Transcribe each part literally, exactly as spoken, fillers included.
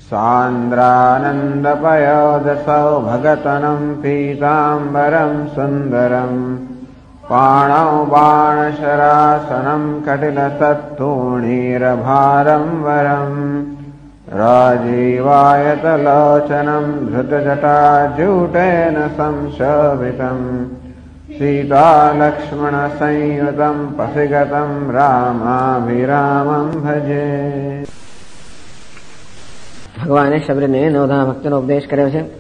सान्द्रानन्दपयोदसौ भगतनं पीताम्बरं सुन्दरं पाणौ बाणशरासनं कटिलतत्तूणीरभारं वरं राजीवायतलोचनं धृतजटाजूटेन संशोभितं सीतालक्ष्मणसंयुतं पथिगतं रामाभिरामं भजे। ભગવાને શબરીને નવધા ભક્તિનો ઉપદેશ કર્યો છે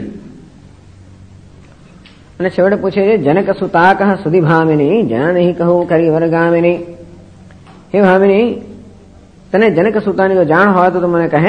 અને છેવટે પૂછે છે, જનક સુતા કહ સુધી ભામિની જાણહી કહું કરી વરગામિની. હે ભામિની, તને જનક સુતાની જો જાણ હોય તો મને કહે.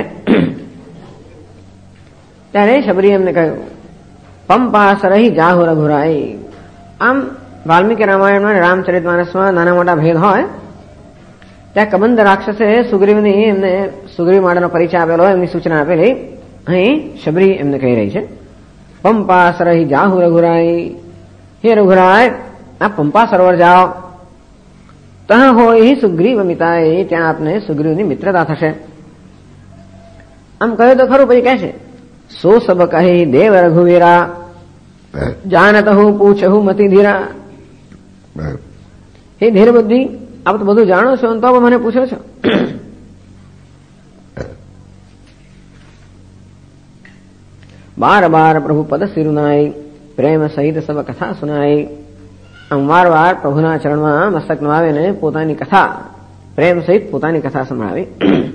ત્યારે શબરી એમને કહ્યું, પંપા સરહી જાહુ રઘુરાઈ. આમ વાલ્મીકી રામાયણમાં અને રામચરિત માનસમાં નાના મોટા ભેદ હોય. ત્યાં કબંધ રાક્ષસે સુગ્રીવની એમને સુગ્રીવ માટેનો પરિચય આપેલો, એમની સૂચના આપેલી. અહીં શબરી એમને કહી રહી છે, પંપા સરહી જાહુ રઘુરાઈ. હે રઘુરાય, આ પંપા સરોવર જાઓ. તહ હોય સુગ્રીવ મિતાય, ત્યાં આપને સુગ્રીવની મિત્રતા થશે. આમ કહ્યું તો ખરું, પછી કહે છે, સો સબ કહી દેવ રઘુવીરા જાનત હું પૂછહું મતિ ધીરા. હે ધીર બુદ્ધિ, આપ તો બધું જાણો છો તો મને પૂછો છો. બાર બાર પ્રભુ પદ સિરુનાઈ પ્રેમ સહિત સબ કથા સુનાઈ. આમ વાર વાર પ્રભુના ચરણમાં મસ્તક નવાવીને પોતાની કથા પ્રેમ સહિત પોતાની કથા સંભળાવી.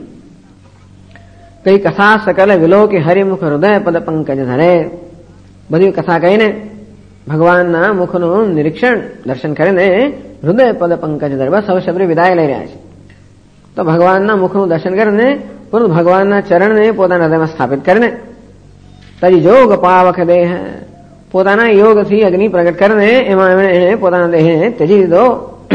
કઈ કથા સકલ વિલો કે હરિમુખ હૃદય પદ પંકજ ધરે. બધી કથા કહીને ભગવાનના મુખનું નિરીક્ષણ દર્શન કરીને હૃદય પદ પંકજ ધરે. બસ હવે શબરી વિદાય લઈ રહ્યા છે તો ભગવાનના મુખનું દર્શન કરીને પૂરું ભગવાનના ચરણને પોતાના હૃદયમાં સ્થાપિત કરીને તરી જોગ પાવક દેહ, પોતાના યોગથી અગ્નિ પ્રગટ કરીને એમાં એને પોતાના દેહને ત્યજી દીધો.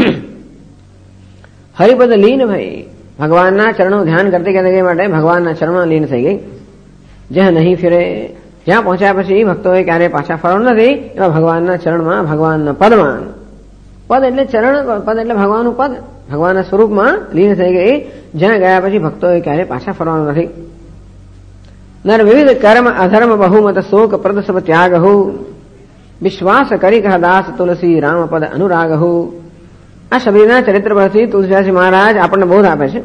હરિપદ લીન ભાઈ, ભગવાનના ચરણનું ધ્યાન કરતી કરતી માટે ભગવાનના ચરણમાં લીન થઈ ગઈ. જ્યાં નહીં ફિરે, જ્યાં પહોંચ્યા પછી ભક્તોએ ક્યારેય પાછા ફરવાનું નથી એવા ભગવાનના ચરણમાં, ભગવાનના પદમાં. પદ એટલે ચરણ, પદ એટલે ભગવાનનું પદ, ભગવાનના સ્વરૂપમાં લીન થઈ ગઈ. જ્યાં ગયા પછી ભક્તોએ ક્યારેય પાછા ફરવાનું નથી. નર વિવિધ કર્મ અધર્મ બહુમત શોક પ્રદ સબ ત્યાગ હો. વિશ્વાસ કરી કહ દાસ તુલસી રામ પદ અનુરાગ હો. આ શબરીના ચરિત્ર પરથી તુલસીદાસજી મહારાજ આપણને બોધ આપે છે.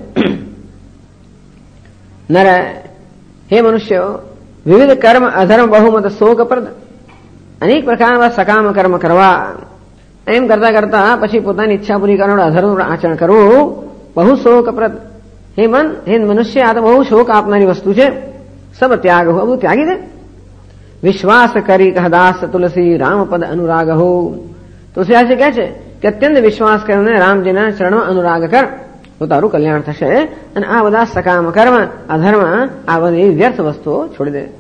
નર, હે મનુષ્યો, વિવિધ કર્મ અધર્મ બહુમત શોક પ્રદ, અનેક પ્રકારના સકામ કર્મ કરવા, એમ કરતા કરતા પછી પોતાની ઈચ્છા પૂરી કરવાનું અધર્મ આચરણ કરવું બહુ શોકપ્રદ. હે મન, હે મનુષ્ય, આ તો બહુ શોક આપનારી વસ્તુ છે. સબ ત્યાગ હો, બધું ત્યાગી દે. વિશ્વાસ કરી કહ દાસ તુલસી રામ પદ અનુરાગ હો. તુલસીદાસજી કહે છે કે અત્યંત વિશ્વાસ કરીને રામજીના ચરણમાં અનુરાગ કર તો તારું કલ્યાણ થશે. અને આ બધા સકામ કર્મ અધર્મ, આ બધી વ્યર્થ વસ્તુઓ છોડી દે.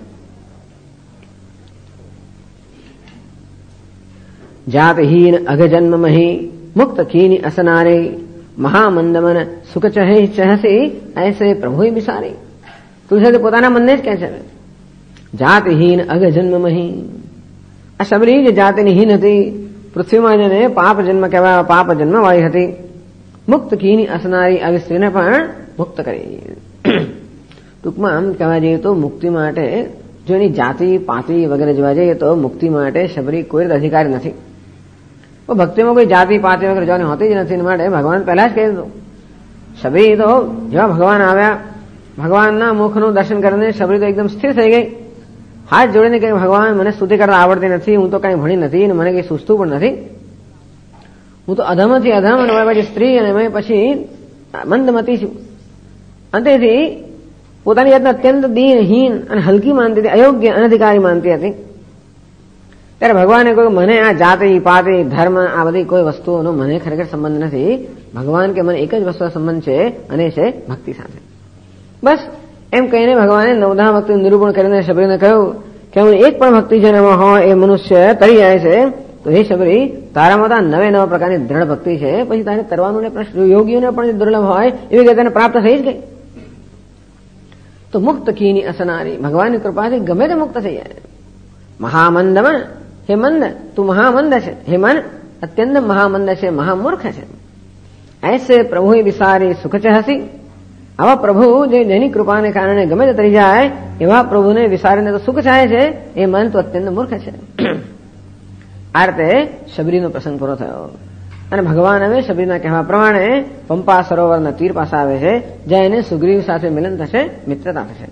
જાતહીન અઘજન્મ મહી મુક્ત કીની અસનારે મહામંદમન સુખ ચહે ચહસી ऐसे પ્રભુ બિસારી. તુલસી પોતાના મનને જ કહે છે, જાતહીન અઘજન્મ મહી. આ શબરી જે જાતિની હીન હતી, પૃથ્વીમાં જેને પાપ જન્મ કહેવાય, પાપ જન્મ વાળી હતી. મુક્ત કીની અસનારી, આવી સ્ત્રીને પણ મુક્ત કરી. ટૂંકમાં આમ કહેવા જઈએ તો મુક્તિ માટે જો એની જાતિ પાતિ વગેરે જોવા જઈએ તો મુક્તિ માટે શબરી કોઈ જ અધિકારી નથી. ભક્તિમાં કોઈ જાતિ પાતિ વગેરે જોવાની હોતી જ નથી. માટે ભગવાન પહેલા જ કહી દીધું. શબરી તો જેવા ભગવાન આવ્યા, ભગવાનના મુખનું દર્શન કરીને શબરી તો એકદમ સ્થિર થઈ ગઈ. હાથ જોડીને કહે, ભગવાન મને સ્તુતિ કરતા આવડતી નથી, હું તો કઈ ભણી નથી અને મને કઈ સૂચતું પણ નથી. હું તો અધમથી અધમ અને પછી સ્ત્રી અને પછી મંદમતી છું. અંતેથી પોતાની જાતને અત્યંત દીનહીન અને હલકી માનતી હતી, અયોગ્ય અનધિકારી માનતી હતી. ત્યારે ભગવાને કહ્યું, મને આ જાતિ પાતિ ધર્મ આ બધી કોઈ વસ્તુઓનો મને ખરેખર સંબંધ નથી. ભગવાન કે મને એક જ વસ્તુનો સંબંધ છે અને છે ભક્તિ સાથે. બસ એમ કહીને ભગવાને નવધા ભક્તિનું નિરૂપણ કરીને શબરીને કહ્યું કે હું એક પણ ભક્તિ જેનામાં હોય એ મનુષ્ય તરી જાય છે. તો હે શબરી, તારામાં તો નવે નવા પ્રકારની દ્રઢ ભક્તિ છે, પછી તારે કરવાનું ને પ્રશ્ન યોગીઓને પણ દુર્લભ હોય એવી રીતે તેને પ્રાપ્ત થઈ જ ગઈ. તો મુક્ત કીની અસનારી, ભગવાનની કૃપાથી ગમે તે મુક્ત થઈ જાય. મહામંદમન, હે મંદ, તું મહામંદ છે. હે મન, અત્યંત મહામંદ છે, મહામૂર્ખ છે. ऐसे प्रभु विसारी सुख चहसी, આવા પ્રભુ જે જેની કૃપાને કારણે ગમે તે તરી જાય એવા પ્રભુને વિસારીને તો સુખ ચાહે છે, એ મન તો અત્યંત મૂર્ખ છે. આ રીતે શબરીનો પ્રસંગ પૂરો થયો અને ભગવાન હવે શબરીના કહેવા પ્રમાણે પંપા સરોવરના તીર પાસે આવે છે, જ્યાં એને સુગ્રીવ સાથે મિલન થશે, મિત્રતા થશે.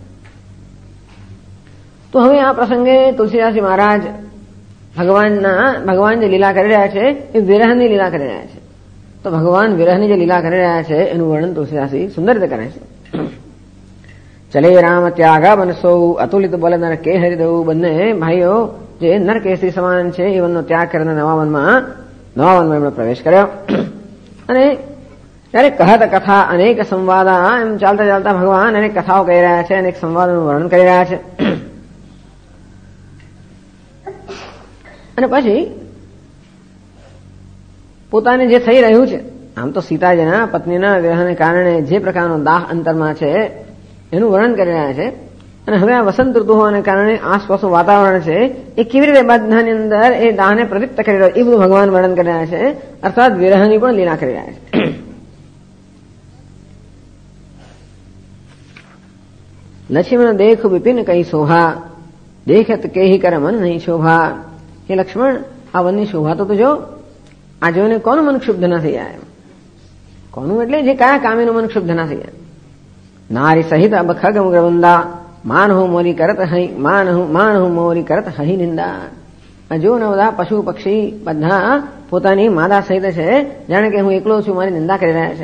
તો હવે આ પ્રસંગે તુલસીદાસજી મહારાજ ભગવાનના ભગવાન જે લીલા કરી રહ્યા છે એ વિરહની લીલા કરી રહ્યા છે. તો ભગવાન વિરહની જે લીલા કરી રહ્યા છે એનું વર્ણન તુલસીદાસજી સુંદર રીતે કરે છે. ચલે રામ ત્યાગા બનસો અતુલિત બલ નર કે હરિદેવ, બંને ભાઈઓ જે નર કેસરી સમાન છે એ વનનો ત્યાગ કરીને નવા વનમાં નવા વનમાં એમણે પ્રવેશ કર્યો. અને ત્યારે કહત કથા અનેક સંવાદા, એમ ચાલતા ચાલતા ભગવાન અનેક કથાઓ કહી રહ્યા છે, અનેક સંવાદોનું વર્ણન કરી રહ્યા છે. અને પછી પોતાને જે થઈ રહ્યું છે, આમ તો સીતાજીના પત્નીના વિરહને કારણે જે પ્રકારનો દાહ અંતરમાં છે એનું વર્ણન કરી રહ્યા છે. અને હવે આ વસંત ઋતુ હોવાને કારણે આસપાસનું વાતાવરણ છે એ કેવી રીતે બધાની અંદર એ દાહને પ્રદીપ્ત કરી રહ્યો, એ બધું ભગવાન વર્ણન કરી રહ્યા છે. અર્થાત વિરહની પણ લીલા કરી રહ્યા છે. લક્ષ્મણ દેખ વિપિન કઈ શોભા, દેખત કેહી કર મન નહીં શોભા. હે લક્ષ્મણ, આ વનની શોભા તો જો, આ જોઈને કોનું મન ક્ષુબ્ધ ના થઈ જાય? કોનું એટલે જે કયા કામીનું મન ક્ષુબ્ધ ના થઈ જાય? નારી સહિત અબ ખગ મુગ્રવંદા, માન હું મોરી કરત હઈ માન હું માન હું મોરી કરત હઈ નિંદા. આ જો ને બધા પશુ પક્ષી બધા પોતાની માદા સહિત છે, જાણે કે હું એકલો છું, મારી નિંદા કરી રહ્યા છે.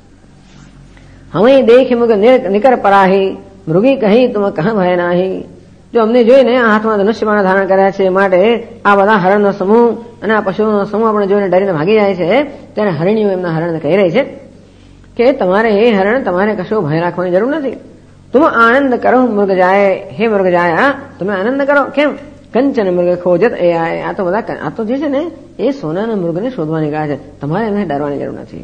હવે દેખ મુગ નિકર પરાહી, મૃગી કહી તુમ કહ ભય નાહી. જો અમને જોઈને આ હાથમાં ધનુષ્યબાણ ધારણ કર્યા છે, માટે આ બધા હરણનો સમૂહ અને આ પશુઓનો સમૂહ આપણે જોઈને ડરીને ભાગી જાય છે. ત્યારે હરણીઓ એમના હરણને કહી રહી છે કે તમારે હે હરણ, તમારે કશો ભય રાખવાની જરૂર નથી. તુમ આનંદ કરો મૃગ જાય, હે મૃગ જાય, તમે આનંદ કરો. કેમ? કંચન મૃગ ખોજત એ આય. આ તો બધા આ તો જે છે ને એ સોનાના મૃગને શોધવા નીકળ્યા છે, તમારે એમને ડરવાની જરૂર નથી.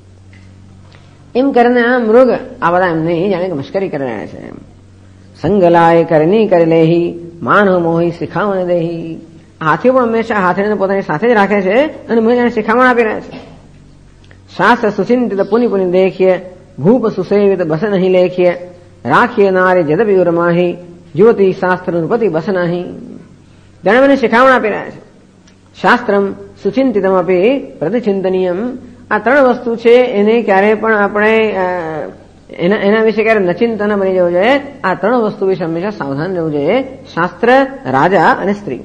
એમ કરીને આ મૃગ આ બધા એમને જાણે કે મશ્કરી કરી રહ્યા છે. સંગલાય કરની કરી લેહી, માન મોહી શિખામણ દેહી. હાથીઓ પણ હંમેશા હાથીને પોતાની સાથે જ રાખે છે અને મને જાણે શિખામણ આપી રહ્યા છે. શાસ્ત્ર સુચિંતિત પુનિ પુનિ દેખીએ, ભૂપ સુસેવિત બસ નહીં લેખીએ, રાખીએ નારી જદપી ઉરમાહી, જ્યોતિ શાસ્ત્ર નૃપતિ બસ નહીં. જાણે મને શિખામણ આપી રહ્યા છે. શાસ્ત્રમ સુચિંતિતમ આપી પ્રતિચિંતનીયમ. આ ત્રણ વસ્તુ છે એને ક્યારેય પણ આપણે એના એના વિશે ક્યારે નચિંતન બની જવું જોઈએ. આ ત્રણ વસ્તુ વિશે હંમેશા સાવધાન રહેવું જોઈએ. શાસ્ત્ર, રાજા અને સ્ત્રી.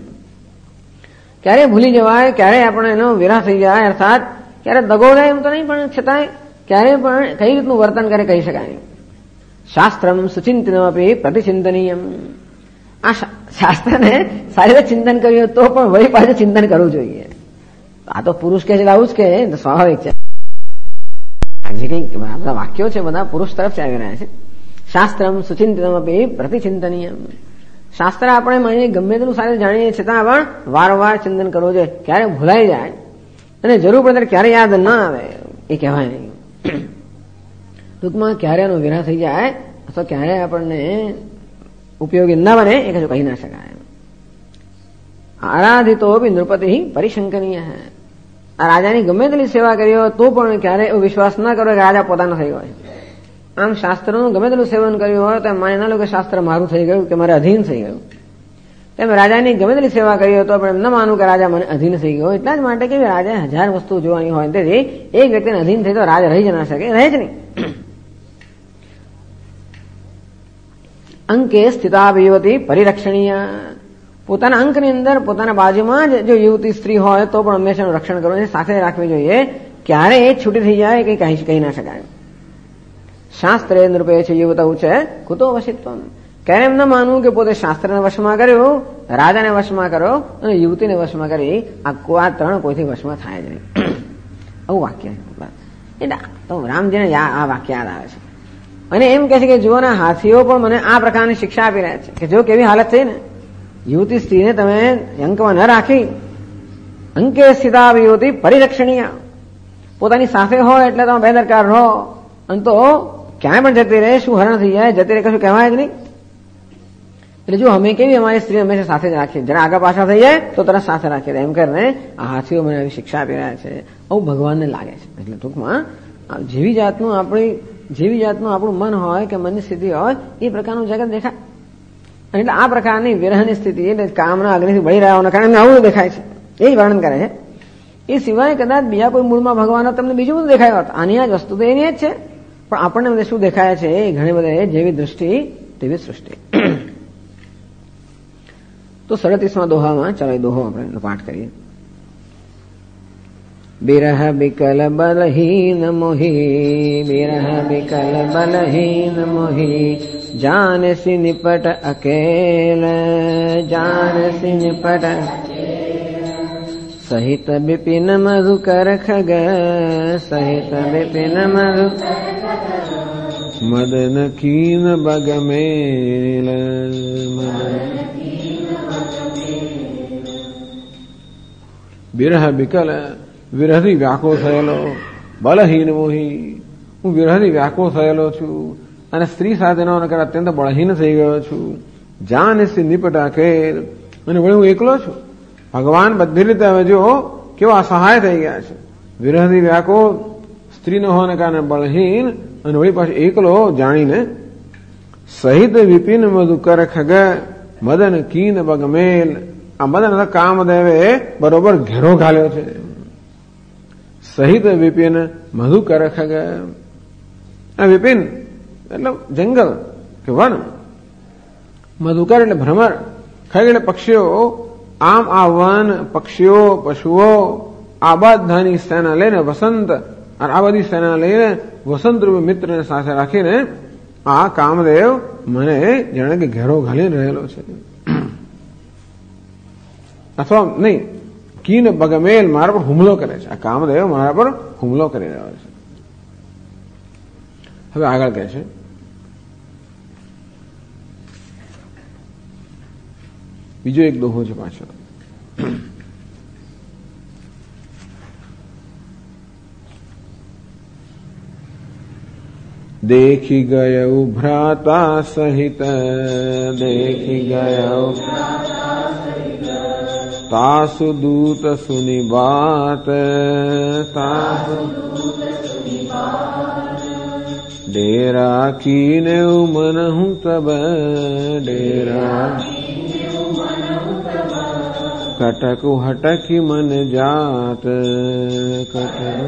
ક્યારે ભૂલી જવાય, ક્યારે આપણે એનો વિરાહ થઈ જાય, અર્થાત ક્યારે દગો જાય એમ તો નહીં, પણ છતાંય ક્યારે પણ કઈ રીતનું વર્તન કરે કહી શકાય. શાસ્ત્રમ સુચિંતનમ આપી પ્રતિચિંતનીયમ. આ શાસ્ત્રને સારી રીતે ચિંતન કર્યું તો પણ વળી પાછું ચિંતન કરવું જોઈએ. આ તો પુરુષ કે છે આવું જ કે સ્વાભાવિક છે. જે કઈ બધા વાક્યો છે બધા પુરુષ તરફ આવી રહ્યા છે. શાસ્ત્રમ સુચિંતનમ આપી પ્રતિચિંતનીયમ. શાસ્ત્ર આપણે માની ગમે તેનું સારું જાણીએ છતાં પણ વારંવાર ચિંતન કરવું જોઈએ. ક્યારે ભૂલાઈ જાય અને જરૂર પડે ક્યારે યાદ ન આવે એ કહેવાય નહીં. ટૂંકમાં ક્યારે એનો વિરાહ થઈ જાય અથવા ક્યારે આપણને ઉપયોગી ન બને એ કશું કહી ના શકાય. આરાધિતો બી નૃપતિ પરિશંકનીય. આ રાજાની ગમે તેટલી સેવા કરી હોય તો પણ ક્યારે એવો વિશ્વાસ ન કરો કે રાજા પોતાનો થઈ ગયો. આમ શાસ્ત્રનું ગમે તેટલું સેવન કર્યું હોય તો માની ના લો કે શાસ્ત્ર મારું થઈ ગયું કે મારે અધીન થઈ ગયું. તેમ રાજાની ગમે તેટલી સેવા કરી હોય તો પણ એમ ન માનવું કે રાજા મને અધીન થઈ ગયો. એટલા જ માટે કે રાજા હજાર વસ્તુ જોવાની હોય તેથી એક વ્યક્તિને અધીન થઈ તો રાજા રહી જ ના શકે, રહે જ નહીં. અંકે સ્થિતા યુવતી પરિરક્ષણીય. પોતાના અંકની અંદર પોતાના બાજુમાં જ જો યુવતી સ્ત્રી હોય તો પણ હંમેશા રક્ષણ કરવું, સાથે રાખવી જોઈએ. ક્યારે એ છૂટી થઈ જાય કઈ કહી કહી ના શકાય. શાસ્ત્રે નૃપે છે યુવતા છે કુતો વશિત્વ. ક્યારે એમ ન માનવું કે પોતે શાસ્ત્રને વશમાં કર્યું, રાજાને વશમાં કરો અને યુવતીને વશમાં કરી આ આ ત્રણ કોઈથી વશમાં થાય જ નહીં. આવું વાક્ય એટલે તો રામજીને આ વાક્ય યાદ આવે છે. અને એમ કહે છે કે જુઓ ના હાથીઓ પણ મને આ પ્રકારની શિક્ષા આપી રહ્યા છે કે જો કેવી હાલત થઈ ને, યુવતી સ્ત્રીને તમે અંકમાં ન રાખી. અંકે સ્થિતા યુવતી પરિરક્ષણીય. પોતાની સાથે હોય એટલે તમે બેદરકાર રહો અને તો ક્યાંય પણ જતી રહે, શું હરણ થઈ જાય, જતી રહે કશું કહેવાય જ નહીં. એટલે જો અમે કેવી અમારી સ્ત્રી હંમેશા સાથે જ રાખીએ, જરા આગળ પાછા થઈ જાય તો તરત સાથે રાખીએ. એમ કરીને આ હાથીઓ મને આવી શિક્ષા આપી રહ્યા છે. આવું ભગવાનને લાગે છે. એટલે ટૂંકમાં જેવી જાતનું આપણી જેવી જાતનું આપણું મન હોય કે મનની સ્થિતિ હોય એ પ્રકારનું જગત દેખાય. એટલે આ પ્રકારની વિરહની સ્થિતિ એટલે કામના અગ્નિથી બળી રહ્યા કારણે આવું દેખાય છે, એ જ વર્ણન કરે છે. એ સિવાય કદાચ બીજા કોઈ મૂળમાં ભગવાન તમને બીજું બધું દેખાય હોત. આની આ જ વસ્તુ તો એની જ છે, પણ આપણને બધે શું દેખાય છે એ ઘણી બધે જેવી દૃષ્ટિ તેવી સૃષ્ટિ. તો સડત્રીસમાં દોહામાં ચાલો એ દોહો આપણે પાઠ કરીએ. બિરહ બિકલ બલહીન મોહી, બિરહ બિકલ બલહીન મોહી, જાનસી નિપટ અકેલ, જાનસી નિપટ સહિત બિપિન મધુકર ખગ, સહિત બિપિન મધુ મદન કીન બગમેલ, બિરહ બિકલ વિરહથી વ્યાકુળ થયેલો, બલહીન મોહી હું વિરહથી વ્યાકુળ થયેલો છું અને સ્ત્રી સાથેનો અત્યંત બળહીન થઈ ગયો છું. જાનસી નિપટ અકેલ અને વળી હું એકલો છું. ભગવાન બધી રીતે હવે જો કેવો અસહાય થઈ ગયા છે. વિરહથી વ્યાકુળ, સ્ત્રી ન હોવાને કારણે બળહીન અને વળી પાછું એકલો જાણીને. સહિત વિપિન મધુકર ખગ, મદન કીન બગમેલ. આ મદન કામદેવે બરોબર ઘેરો ઘાલ્યો છે. સહિત વિપિન મધુકર ખગ, વિપિન એટલે જંગલ કે વન, મધુકર એટલે ભ્રમર, ખગ એટલે પક્ષીઓ. આમ આ વન, પક્ષીઓ, પશુઓ આ બધાની સેના લઈને વસંત અને આ બધી સેના લઈને વસંત રૂપી મિત્રને સાથે રાખીને આ કામદેવ મને જાણે કે ઘેરો ઘાલીને રહેલો છે. અથવા નહીં, કીન બગમેલ મારા પર હુમલો કરે છે. આ કામદેવ મારા પર હુમલો કરી રહ્યો છે. હવે આગળ કહે છે બીજો એક દોહો છે પાછો. દેખી ગયો ભ્રાતા સહિત, દેખી ગયો તાસુ દૂત સુની બાત, તાસુ ડેરા કીને મન હું તબ, ડેરા કટકુ હટકી મન જાત, કટક.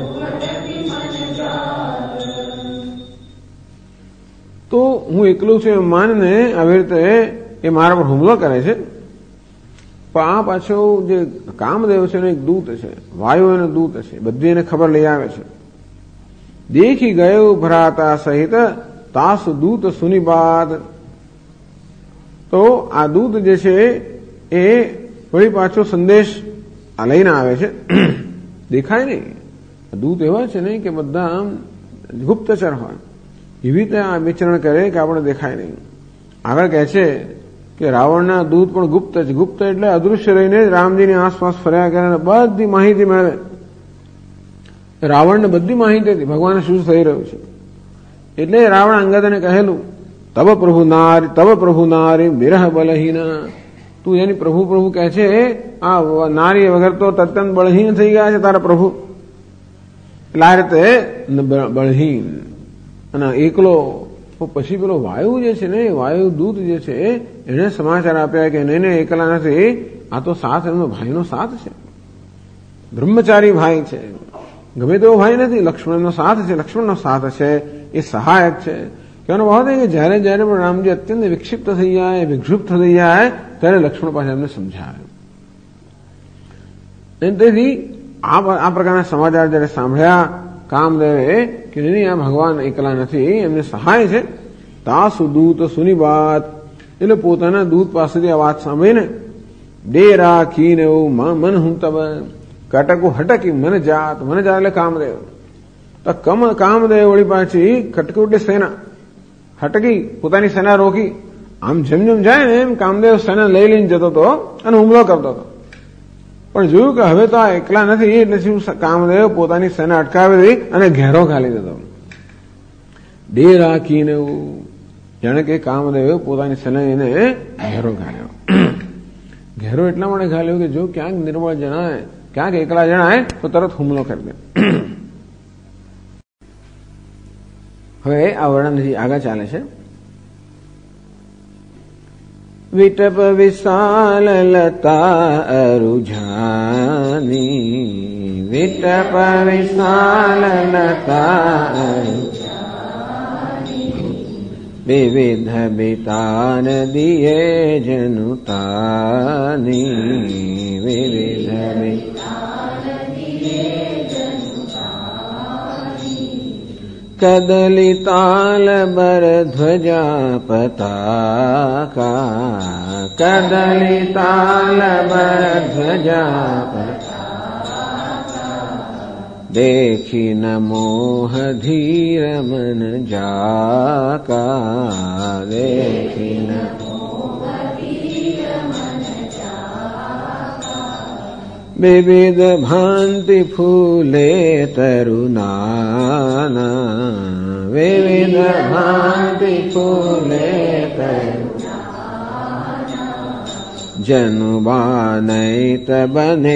તો હું એકલું છું એમ માનને આવી રીતે એ મારા પર હુમલો કરે છે. પણ આ પાછો જે કામદેવ છે એનો એક દૂત છે, વાયુ એનો દૂત છે, બધી એને ખબર લઈ આવે છે. દેખી ગયો ભ્રાતા સહિત તાસુ દૂત સુનિબાદ. તો આ દૂત જે છે એ વળી પાછો સંદેશ આ લઈને આવે છે. દેખાય નહીં, દૂત એવા છે નહીં કે બધા આમ ગુપ્તચર હોય, એવી રીતે આ વિચરણ કરે કે આપણે દેખાય નહીં. આગળ કહે છે કે રાવણના દૂત પણ ગુપ્ત છે. ગુપ્ત એટલે અદૃશ્ય રહીને રામજીની આસપાસ ફર્યા કરે, બધી માહિતી મેળવે. રાવણને બધી માહિતી હતી ભગવાન શું થઈ રહ્યું છે. એટલે રાવણ અંગદને કહેલું, તબ પ્રભુ નારી, તબ પ્રભુ નારી વિરહ બલહીના. તું એની પ્રભુ પ્રભુ કહે છે, આ નારી વગર તો તદ્દન બળહીન થઈ ગયા છે તારા પ્રભુ. એટલે આ રીતે બળહીન અને એકલો. પછી પેલો વાયુ જે છે ને, વાયુ દૂત જે છે એને સમાચાર આપ્યા કે નહીં એકલા નથી, આ તો સાથ એમનો ભાઈનો સાથ છે, બ્રહ્મચારી ભાઈ છે, ગમે તેવો ભાઈ નથી, લક્ષ્મણનો સાથ છે, લક્ષ્મણનો સાથ છે, એ સહાયક છે. કહેવાનો ભાવ છે કે જયારે જયારે પણ રામજી અત્યંત વિક્ષિપ્ત થઈ જાય, વિક્ષુપ્ત થઈ જાય ત્યારે લક્ષ્મણ પાસે એમને સમજાવે. તેથી આ પ્રકારના સમાચાર જયારે સાંભળ્યા કામદેવે કે નહીં આ ભગવાન એકલા નથી, એમને સહાય છે. તાસુ દૂત સુની વાત, એટલે પોતાના દૂત પાસેથી આ વાત સાંભળીને ડેરા ખીને એવું મન હું તબ, કટકું હટકી મને જાત, મને જાત એટલે કામદેવ. તો કમ કામદેવ વળી પાછી ખટકી એટલે સેના, હટકી પોતાની સેના રોકી. આમ જેમ જેમ જાય ને એમ કામદેવ સેના લઈ લઈને જતો હતો અને હુમલો કરતો હતો. પણ જોયું કે હવે તો આ એકલા નથી, એટલે શું કામદેવ પોતાની સેના અટકાવી દઈ અને ઘેરો ઘાલી દીધો. ડેર રાખીને એવું જાણે કે કામદેવ પોતાની સેના એને ઘેરો ઘાલ્યો. ઘેરો એટલા માટે ઘાલ્યો કે જો ક્યાંક નિર્બળ જણાય, ક્યાંક એકલા જણાય તો તરત હુમલો કરી દે. હવે આ વર્ણનથી આગળ ચાલે છે. વિટપ વિશાલ લતા અરુઝાની, વિટપ વિશાલ લતા વિવિધ બિતાન દિયે જનુતાની, વિવિધ કદલિતાલ બર ધ્વજા પતાકા, કદલિતાલ બર ધ્વજા પતાકા દેખી ન મોહ ધીર મન જાકા, દેખી ન વિવિધ ભાંતિ ફૂલે તરુનાના, વિવિધ ભાંતિ ફૂલે તરુનાના જનુબાનૈત બને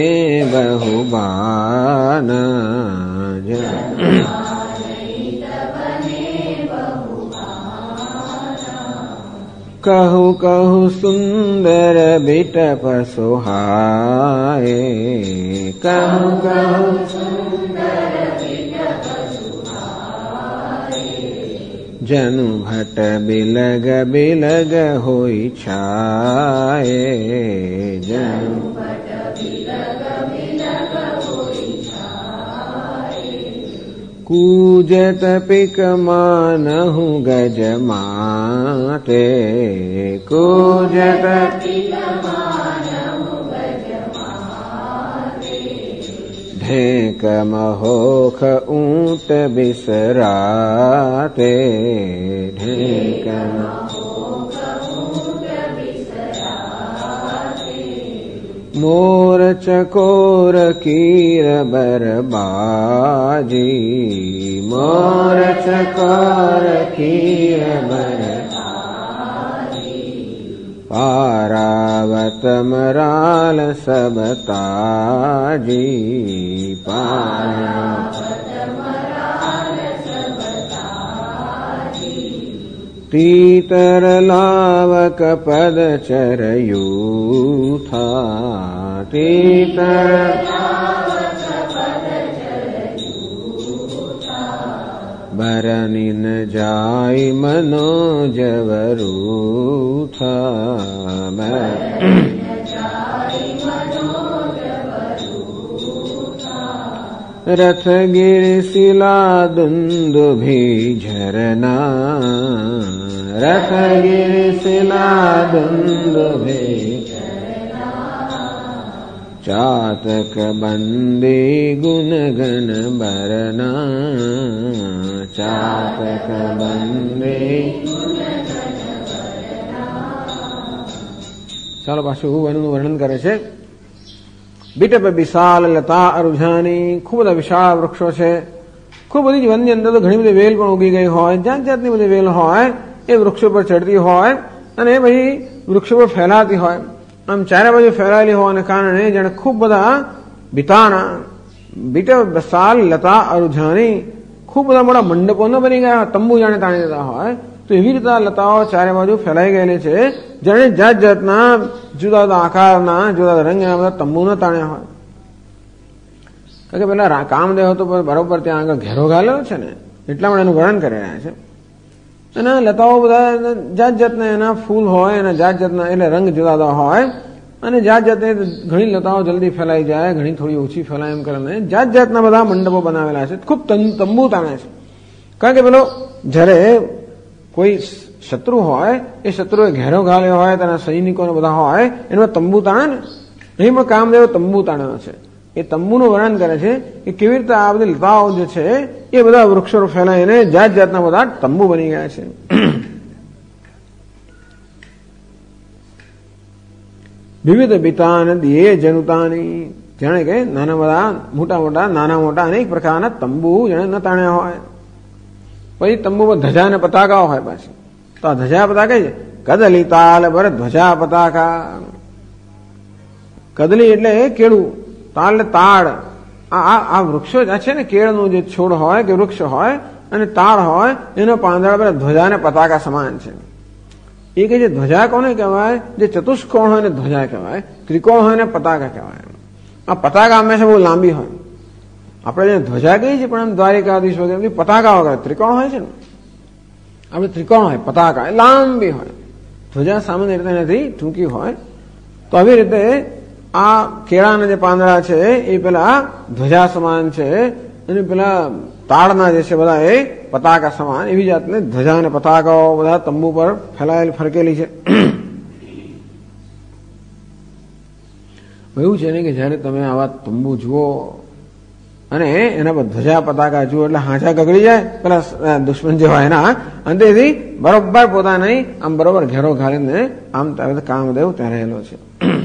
બહુબાના, કહું કહું સુંદર બિટપ સોહાય, કહું કહું જનુ ભટ્ટ બિલગ બિલગ હોય છાય, જનુ કૂજત પિક માનહુ ગજ માતે, કૂજત ઢેક મહોખ ઊંટ બિસરાતે, ઢેક મોર ચકોર કીર બરબાજી, મોર ચકોર કીર બરબાજી પારાવત મરાલ સબતાજી, પારાવત તીતર લાવક પદ ચરયુથા, તીતર બરનિન જાય મનોજવરૂથા, રથગિર શિલા દુંદુભી ઝરના, રથગિર શિલા દુંદુભી ચાતક બંદી ગુણ ગણ બરના, ચાતક બંદી. ચાલો પાછું વનનું વર્ણન કરે છે. બિટપ વિશાલ લતા અરુઝાની, ખૂબ બધા વિશાળ વૃક્ષો છે. ખૂબ બધી વનની અંદર તો ઘણી બધી વેલ પણ ઉગી ગઈ હોય, જાત જાતની બધી વેલ હોય, એ વૃક્ષો પર ચડતી હોય અને એ પછી વૃક્ષો પર ફેલાતી હોય. આમ ચારે બાજુ ફેલાયેલી હોવાને કારણે જાણે ખૂબ બધા બિતાણા, બિટપ વિશાલ લતા અરુઝાની, ખૂબ બધા મોટા મંડપો ન બની ગયા, તંબુ જાણે તાણી દેતા હોય, તો એવી રીતે લતાઓ ચારે બાજુ ફેલાઈ ગયેલી છે, જાણે જાત જાતના જુદા જુદા આકારના જુદા જુદા રંગના બધા તંબુ ન તાણ્યા હોય. કારણ કે પેલા કામદેવ હતો બરોબર ત્યાં આગળ ઘેરો ગાલ્યો છે ને, એટલા માટે એનું વર્ણન કરી રહ્યા છે. અને લતાઓ બધા જાત જાતના એના ફૂલ હોય, એના જાત જાતના એટલે રંગ જુદા જુદા હોય, અને જાત જાતની ઘણી લતાઓ જલ્દી ફેલાઈ જાય, ઘણી થોડી ઓછી ફેલાય એમ કરીને જાત જાતના બધા મંડપો બનાવેલા છે, ખૂબ તંબુ તાણે છે. કારણ કે પેલો જયારે કોઈ શત્રુ હોય, એ શત્રુએ ઘેરો ઘાલ્યો હોય, તેના સૈનિકો બધા હોય, એમાં તંબુ તાણે ને, અહીં પણ કામદેવ તંબુ તાણ્યો છે. એ તંબુનું વર્ણન કરે છે કે કેવી રીતે આ બધી લતાઓ જે છે એ બધા વૃક્ષો ફેલાઈને જાત જાતના બધા તંબુ બની ગયા છે. વિવિધ બિતાન દિયે જનુતાની, જાણે કે નાના બધા મોટા મોટા નાના મોટા અનેક પ્રકારના તંબુ જાણે ન તાણ્યા હોય. પછી તંબુમાં ધજા અને પતાકાઓ હોય પાછી. તો આ ધજા પતાકા છે કદલી તાલ પર ધ્વજા પતાકા. કદલી એટલે કેળું, તાલ તાળ. આ આ વૃક્ષો જ છે ને, કેળનું જે છોડ હોય કે વૃક્ષ હોય અને તાળ હોય એનો પાંદડા પર ધ્વજા અને પતાકા સમાન છે. એ કે જે ધ્વજા કોને કહેવાય? જે ચતુષ્કોણ હોય ને ધ્વજા કહેવાય, ત્રિકોણ હોય ને પતાકા કહેવાય. આ પતાકા હંમેશા બહુ લાંબી હોય. આપણે જે ધ્વજા કહીએ છીએ પણ આમ દ્વારિકાધીશ વગેરે પતાકા વગેરે ત્રિકોણ હોય છે ને, આપણે ત્રિકોણ હોય, પતાકા એ લાંબી હોય. ધ્વજા સામાન્ય રીતે નથી, ટૂંકી હોય. તો આવી રીતે આ કેળાના જે પાંદડા છે એ પેલા ધ્વજા સમાન છે અને પેલા તાળના જે છે બધા એ પતાકા સમાન. એવી જાતને ધ્વજા અને પતાકાઓ બધા તંબુ પર ફેલાયેલ ફરકેલી છે. એવું છે ને કે જયારે તમે આવા તંબુ જુઓ અને એના પર ધ્વજા પતાકા જુઓ એટલે હાંચા ગગડી જાય પેલા દુશ્મન જેવા એના અંતેથી બરોબર પોતાની આમ બરોબર ઘેરો ઘાલીને આમ ત્યારે કામદેવ ત્યાં રહેલો છે.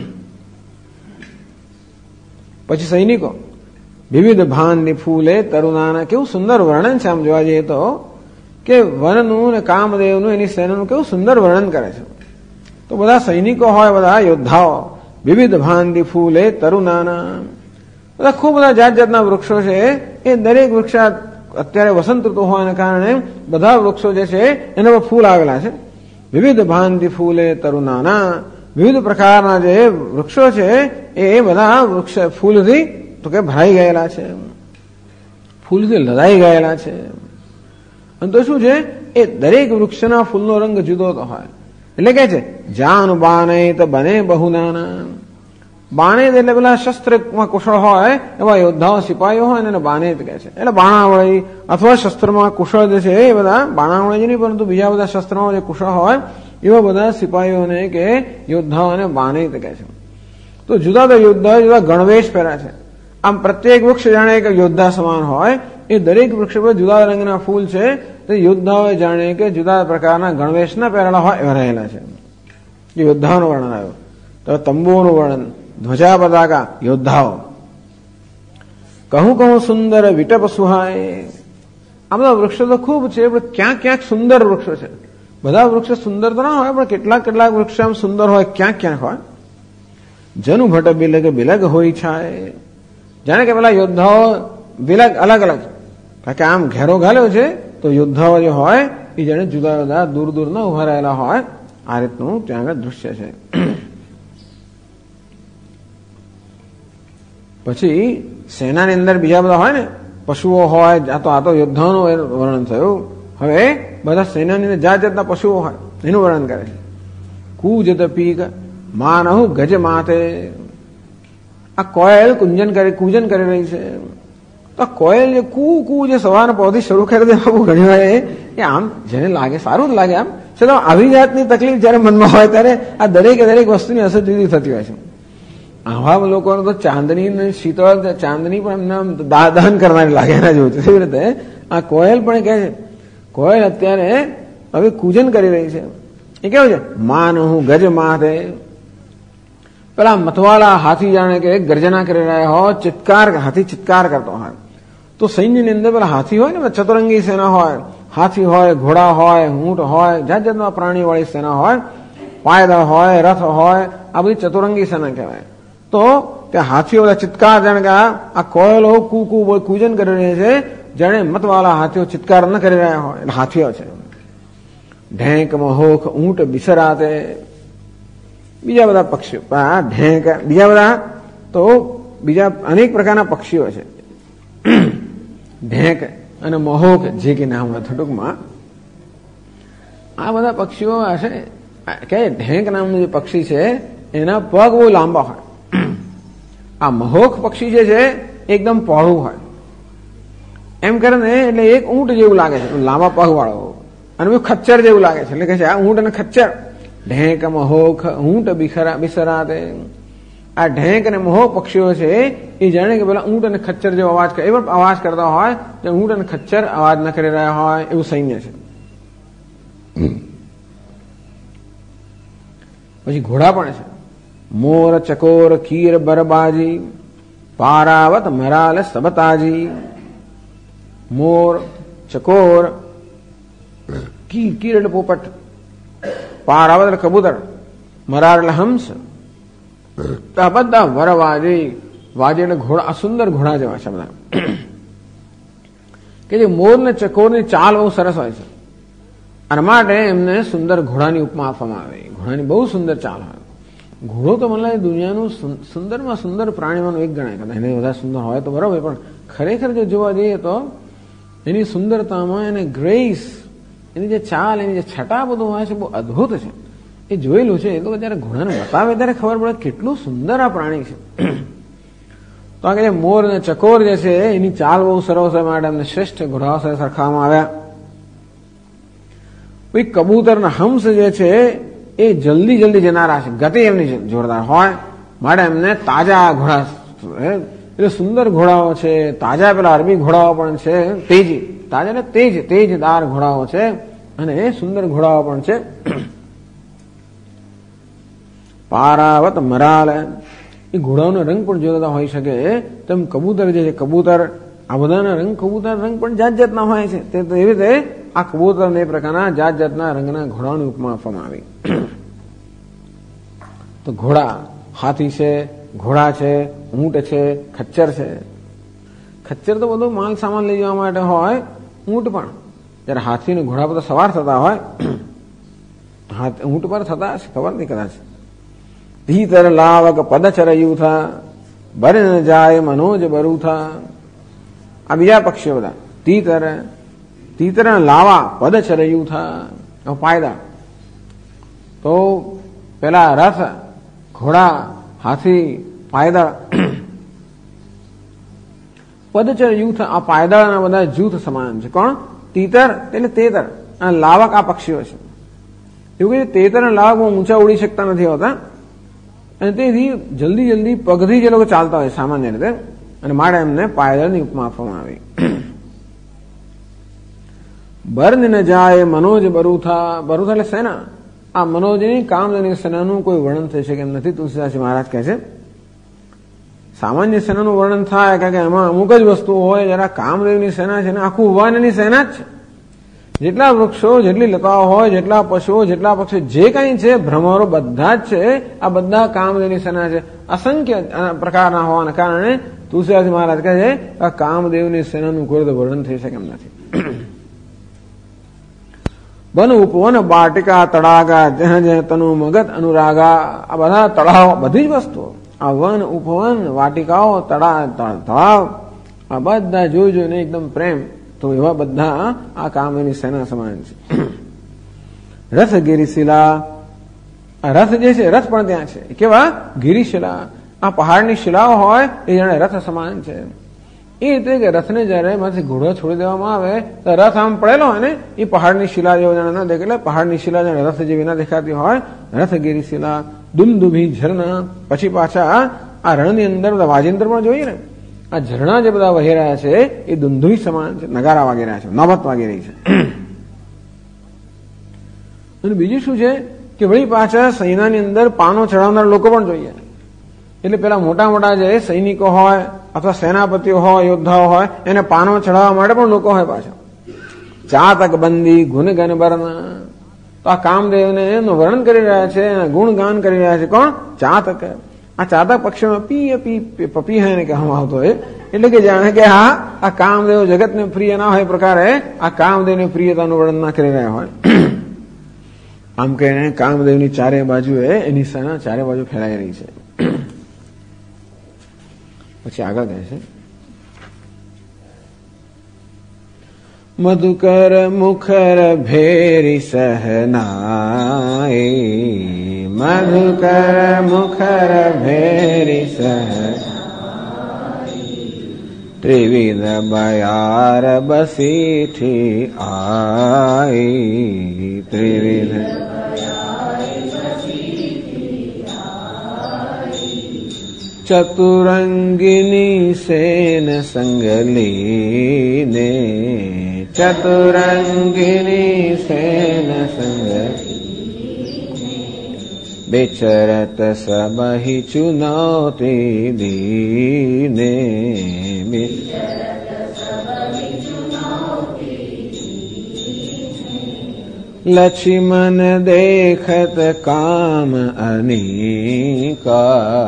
પછી સૈનિકો વિવિધ ભાનની ફૂલે તરુણાના, કેવું સુંદર વર્ણન છે આમ જોવા જઈએ તો, કે વનનું ને કામદેવનું એની સેનાનું કેવું સુંદર વર્ણન કરે છે. તો બધા સૈનિકો હોય, બધા યોદ્ધાઓ, વિવિધ ભાનની ફૂલે તરુણાના, બધા ખૂબ બધા જાત જાતના વૃક્ષો છે. એ દરેક વૃક્ષ અત્યારે વસંત ઋતુ હોવાને કારણે બધા વૃક્ષો જે છે એના પર ફૂલ આવેલા છે. વિવિધ ભાનથી ફૂલે તરુણાના, વિવિધ પ્રકારના જે વૃક્ષો છે એ બધા વૃક્ષ ફૂલથી તો કે ભરાઈ ગયેલા છે, ફૂલથી લદાઈ ગયેલા છે. અને તો શું છે, એ દરેક વૃક્ષના ફૂલનો રંગ જુદો તો હોય. એટલે કે છે જાન બાને તો બને બહુનાના. બાણે એટલે પેલા શસ્ત્રમાં કુશળ હોય એવા યોદ્ધાઓ સિપાહીઓ હોય એને બાનેત કહે છે. એટલે બાણાવળી અથવા શસ્ત્રમાં કુશળ જે છે એ બધા બાણાવળી જ નહીં પરંતુ બીજા બધા શસ્ત્રમાં જે કુશળ હોય એવા બધા સિપાહીઓને કે યોદ્ધાઓને બાનેત કહે છે. તો જુદા જુદા યોદ્ધાઓ જુદા ગણવેશ પહેર્યા છે. આમ પ્રત્યેક વૃક્ષ જાણે કે યોદ્ધા સમાન હોય. એ દરેક વૃક્ષ પર જુદા રંગના ફૂલ છે. તો યોદ્ધાઓ જાણે કે જુદા પ્રકારના ગણવેશના પહેરેલા હોય એવા રહેલા છે. યોદ્ધાઓનું વર્ણન આવ્યું. તો તંબુઓનું વર્ણન, ધ્વજા પતાકા, યોદ્ધાઓ. કહું કહું સુંદર વિટપ સુહાય. આ બધા વૃક્ષો તો ખૂબ છે પણ ક્યાંક ક્યાંક સુંદર વૃક્ષો છે. બધા વૃક્ષો સુંદર તો ના હોય પણ કેટલાક કેટલાક વૃક્ષ આમ સુંદર હોય, ક્યાંક ક્યાંક હોય. જનુ ભટ્ટ બિલગ બિલગ હોય છે. જાણે કે પેલા યોદ્ધાઓ બિલગ અલગ અલગ, કારણ કે આમ ઘેરો ઘાલ્યો છે તો યોદ્ધાઓ જે હોય એ જાણે જુદા જુદા દૂર દૂર ના ઉભા રહેલા હોય. આ રીતનું ત્યાં આગળ દૃશ્ય છે. પછી સેનાની અંદર બીજા બધા હોય ને, પશુઓ હોય, આ તો આ તો યોદ્ધાઓનું વર્ણન થયું. હવે બધા સેનાની અંદર જાત જાતના પશુઓ હોય એનું વર્ણન કરે છે. કૂજત પીક માનહુ ગજ માથે. આ કોયલ કુંજન કરી કૂજન કરી રહી છે. તો કોયલ જે કુ કુ જે સવારના પૌધી શરૂ કરી દે બાબુ ઘણી વાર એ આમ જેને લાગે સારું જ લાગે. આમ ચલો આવી જાતની તકલીફ જયારે મનમાં હોય ત્યારે આ દરેકે દરેક વસ્તુની અસર જુદી થતી હોય છે. આવા લોકોને તો ચાંદની શીતળ ચાંદની પણ એમને દહન કરનારી લાગે એના જેવું છે. એવી રીતે આ કોયલ પણ કહે છે, કોયલ અત્યારે હવે કૂજન કરી રહી છે. એ કેવું છે, માન હું ગજ માથે. પેલા મથવાળા હાથી જાણે કે ગર્જના કરી રહ્યા હોય, ચિત્કાર, હાથી ચિત્કાર કરતો હોય. તો સૈન્યની અંદર પેલા હાથી હોય ને, ચતુરંગી સેના હોય, હાથી હોય, ઘોડા હોય, ઊંટ હોય, જાત જાતના પ્રાણી વાળી સેના હોય, પાયદળ હોય, રથ હોય, આ બધી ચતુરંગી સેના કહેવાય. તો ત્યાં હાથીઓ બધા ચિત્કાર જાણે કે આ કોયલો કુ કુ કૂજન કરી રહી છે, જાણે મતવાળા હાથીઓ ચિત્કાર ન કરી રહ્યા હોય એટલે હાથીઓ છે. ઢેંક મહોખ ઊંટ બિસરાતે. બીજા બધા પક્ષીઓ, ઢેંક, બીજા બધા તો બીજા અનેક પ્રકારના પક્ષીઓ છે. ઢેંક અને મહોક જે કે નામ હતું ટૂંકમાં આ બધા પક્ષીઓ હશે. કે ઢેંક નામનું જે પક્ષી છે એના પગ બહુ લાંબા હોય. આ મહોક પક્ષી જે છે એકદમ પહોળું હોય. એમ કરીને એટલે એક ઊંટ જેવું લાગે છે, લાંબા પગ વાળો, અને બહુ ખચ્ચર જેવું લાગે છે. એટલે કે છે આ ઊંટ અને ખચ્ચર. ઢેંક મહોક ઊંટ બિખરા બિસરાતે. આ ઢેંક અને મહોક પક્ષીઓ છે એ જાણે કે પેલા ઊંટ અને ખચ્ચર જેવો અવાજ કરે, એવો અવાજ કરતા હોય જે ઊંટ અને ખચ્ચર અવાજ ન કરી રહ્યા હોય એવું સૈન્ય છે. પછી ઘોડા પણ છે. મોર ચકોર કીર બરબાજી પારાવત મરાલ સબતાજી. મોર, ચકોર, કીર, કીર એટલે પોપટ, પારાવત એટલે કબૂતર, મરાર એટલે હંસ, આ બધા વરવાજી, વાજી એટલે ઘોડા, સુંદર ઘોડા જેવા છે બધા. કે જે મોર ને ચકોરની ચાલ બહુ સરસ હોય છે અને માટે એમને સુંદર ઘોડાની ઉપમા આપવામાં આવે. ઘોડાની બહુ સુંદર ચાલ હોય. ઘોડો તો મને લાગે દુનિયાનું સુંદરમાં સુંદર પ્રાણીમાંનું એક ગણાય. કદાચ એને બધા સુંદર હોય તો બરાબર, પણ ખરેખર જો જોવા જઈએ તો એની સુંદરતામાં એને ગ્રેસ, એની જે ચાલ, એની જે છટા બધું હોય છે બહુ અદભુત છે. એ જોયેલું છે. એ તો જયારે ઘોડાને બતાવે ત્યારે ખબર પડે કેટલું સુંદર આ પ્રાણી છે. તો આ કે મોર અને ચકોર જે છે એની ચાલ બહુ સરસ હોય માટે એમને શ્રેષ્ઠ ઘોડાઓ સાથે સરખાવવામાં આવ્યા. ભાઈ કબૂતર ના હંસ જે છે એ જલ્દી જલ્દી જનારા છે, ગતિ એમની જોરદાર હોય માટે એમને તાજા ઘોડા એટલે સુંદર ઘોડાઓ છે. તાજા પેલા અરબી ઘોડાઓ પણ છે, તેજી તાજા ને તેજ તેજદાર ઘોડાઓ છે અને એ સુંદર ઘોડાઓ પણ છે. પારાવત મરાલ, એ ઘોડાઓનો રંગ પણ જુદા હોઈ શકે તેમ કબૂતર જે છે, કબૂતર આ બધાના રંગ, કબૂતર રંગ પણ જાત જાતના હોય છે. તે તો એવી રીતે આ કબૂતરને એ પ્રકારના જાત જાતના રંગના ઘોડાઓની ઉપમા આપવામાં આવી. તો ઘોડા, હાથી છે, ઘોડા છે, ઊંટ છે, ખચ્ચર છે. ખચ્ચર તો બધું માલ સામાન લઈ જવા માટે હોય, ઊંટ પણ. જયારે હાથી ને ઘોડા બધા સવાર થતા હોય, ઊંટ પર થતા હશે, ખબર નહીં કદાચ. ધીતર લાવક પદચર યુથા, બરન જાય મનોજ બરુથા. આ બીજા પક્ષીઓ બધા. તીતર તીતર લાવા પદચર યુથા, પાયદા. તો પેલા રથ, ઘોડા, હાથી, પાયદળ, પદચર યુથ, આ પાયદળના બધા જૂથ સમાન છે. કોણ? તીતર એટલે તેતર અને લાવક આ પક્ષીઓ છે. એવું કે તેતર અને લાવક બહુ ઊંચા ઉડી શકતા નથી હોતા અને તેથી જલ્દી જલ્દી પગથી જે લોકો ચાલતા હોય સામાન્ય રીતે, અને માટે એમને પાયદળની ઉપમા આપવામાં આવી. બર્ન ન જાય મનોજ બરુથા, બરુથા એટલે સેના. આ મનોજની કામદેવની સેનાનું કોઈ વર્ણન થઈ શકે એમ નથી. તુલસીદાસજી મહારાજ કહે છે સામાન્ય સેનાનું વર્ણન થાય કારણ કે એમાં અમુક જ વસ્તુઓ હોય. જરા કામદેવની સેના છે ને આખું વનની સેના જ છે. જેટલા વૃક્ષો, જેટલી લતાઓ હોય, જેટલા પશુઓ, જેટલા પક્ષીઓ, જે કંઈ છે, ભ્રમરો બધા જ છે, આ બધા કામદેવની સેના છે. અસંખ્ય પ્રકારના હોવાના કારણે તુલસીદાસજી મહારાજ કહે છે આ કામદેવની સેનાનું કોઈ તો વર્ણન થઈ શકે એમ નથી. વન ઉપવન બાટિકા તળાગા જહ જહ તનુ મગત અનુરાગા, આ બધા તળાવ, બધી જ વસ્તુઓ, આ વન ઉપવન વાટિકાઓ તળાવ આ બધા જોઈ જોઈને એકદમ પ્રેમ, તો એવા બધા આ કામની સેના સમાન છે. રથ ગિરિશિલા, આ રથ જે છે રથ પણ ત્યાં છે. કેવા? ગિરિશિલા, આ પહાડની શિલાઓ હોય એ જાણે રથ સમાન છે. એ રીતે કે રથને જયારે માંથી ઘોડો છોડી દેવામાં આવે તો રથ આમ પડેલો હોય ને એ પહાડની શિલા જેવો જાણે ના દેખે, એટલે પહાડની શિલા જાણે રથ જેવી ના દેખાતી હોય. રથ ગિરી શિલા, દુંદુભી ઝરણા. પછી પાછા આ રણની અંદર બધા વાજિંત્ર પણ જોઈએ ને, આ ઝરણા જે બધા વહી રહ્યા છે એ દુંદુભી સમાન છે, નગારા વાગી રહ્યા છે, નોબત વાગી રહી છે. અને બીજું શું છે કે વળી પાછા સૈનાની અંદર પાનો ચડાવનાર લોકો પણ જોઈએ. એટલે પેલા મોટા મોટા જે સૈનિકો હોય અથવા સેનાપતિઓ હોય, યોદ્ધાઓ હોય, એને પાનો ચડાવવા માટે પણ લોકો હોય પાછા. ચાતક બંદી ગુણ ગન બર્ન, તો આ કામદેવને એનું વર્ણન કરી રહ્યા છે, ગુણગાન કરી રહ્યા છે. કોણ? ચાતક. આ ચાતક પક્ષીમાં પી પી પપી હે કહેવામાં આવતો હોય, એટલે કે જાણે કે હા આ કામદેવ જગતને પ્રિય ના હોય પ્રકારે આ કામદેવની પ્રિયતાનું વર્ણન ના કરી રહ્યા હોય. આમ કહીને કામદેવની ચારે બાજુએ એની સેના ચારે બાજુ ફેલાઈ રહી છે. પછી આગળ કહે છે મધુકર મુખર ભેરી સહનાએ, મધુકર મુખર ભેરી સહનાએ, ત્રિવિધ બયાર બસીઠી આઈ, ત્રિવિધ ચતુરંગિની સેન સંગ લીને, ચતુરંગિની સેન સંગ બેચરત સબહિ ચુનૌતી દીને, લક્ષ્મણ દેખત કામ અનેકા,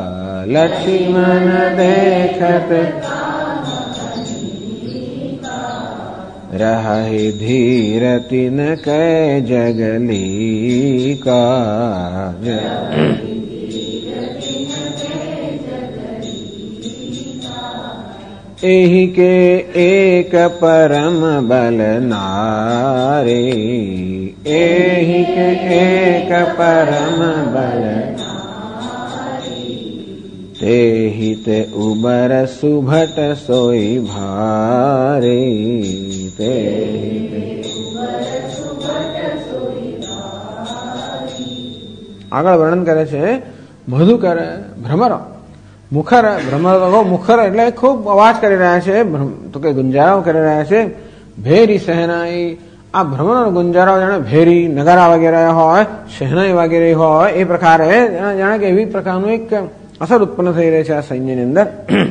લક્ષ્મણ દેખત रहे धीर तिन कै जगली काज। एहि के एक परम बल नारे, एहि के एक परम बल तेहि ते उबर सुभट सोई भारे, तेहि ते उबर सुभट सोई भारे। આગળ વર્ણન કરે છે મધુકર ભ્રમર મુખર ભ્રમર મુખર એટલે ખૂબ અવાજ કરી રહ્યા છે, તો કે ગુંજારાઓ કરી રહ્યા છે. ભેરી શહેનાઈ, આ ભ્રમર ગુંજારાઓ જાણે ભેરી નગારા વગેરે હોય, શહેનાઈ વગેરે હોય એ પ્રકારે જાણે કે એવી પ્રકારનું એક અસર ઉત્પન્ન થઈ રહી છે આ સૈન્યની અંદર.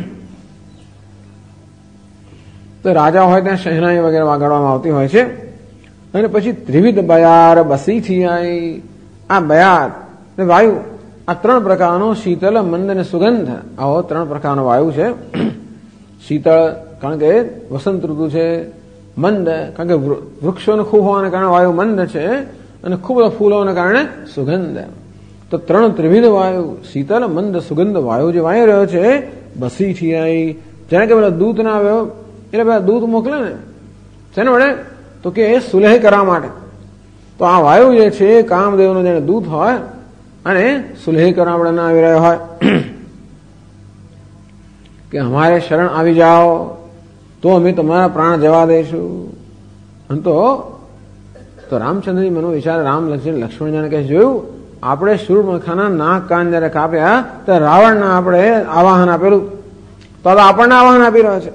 તો રાજા હોય ત્યાં શહેનાઈ વગેરે વગાડવામાં આવતી હોય છે. અને પછી ત્રિવિધ બયાર બસીથી આવી, આ બયાર વાયુ, આ ત્રણ પ્રકારનો શીતળ, મંદ અને સુગંધ, આવો ત્રણ પ્રકારનો વાયુ છે. શીતળ કારણ કે વસંત ઋતુ છે, મંદ કારણ કે વૃક્ષોને ખૂબ હોવાને કારણે વાયુ મંદ છે, અને ખૂબ બધા ફૂલોને કારણે સુગંધ. તો ત્રણ ત્રિવિધ વાયુ, શીતળ, મંદ, સુગંધ વાયુ જે વાયુ રહ્યો છે બસી ઠિયાઈ, જેને કે પેલા દૂત ના આવ્યો એટલે પેલા દૂત મોકલે ને શેને વડે, તો કે એ સુલેહ કરવા માટે. તો આ વાયુ જે છે કામદેવનો જેને દૂત હોય અને સુલેહ કરવા માટે ના આવી રહ્યો હોય કે અમારે શરણ આવી જાઓ તો અમે તમારા પ્રાણ જવા દઈશું. અને તો તો રામચંદ્રજી મનો વિચાર, રામ લક્ષ્મણ લક્ષ્મણજીને કહે જોયું આપણે શૂર્પણખાના નાક કાન જયારે કાપ્યા તો રાવણને આપણે આવાહન આપેલું, તો આપણને આવાહન આપી રહ્યો છે.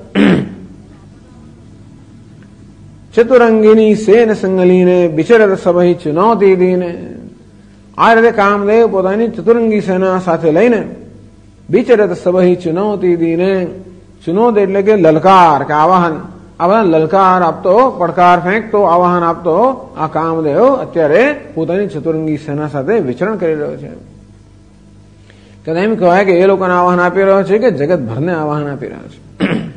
ચતુરંગીની સેન સંગલીને બિચરત સભઈ ચુનૌતી દીને, આ રીતે કામદેવ પોતાની ચતુરંગી સેના સાથે લઈને બિચરત સભઈ ચુનૌતી દીને, ચુનૌત એટલે કે લલકાર કે આવાહન, આવા લલકાર આપતો, પડકાર ફેંકતો, આવાહન આપતો આ કામદેવ અત્યારે પોતાની ચતુરંગી સેના સાથે વિચરણ કરી રહ્યો છે. કે એમ કહેવાય કે એ લોકોને આવાહન આપી રહ્યો છે કે જગતભરને આવાહન આપી રહ્યો છે.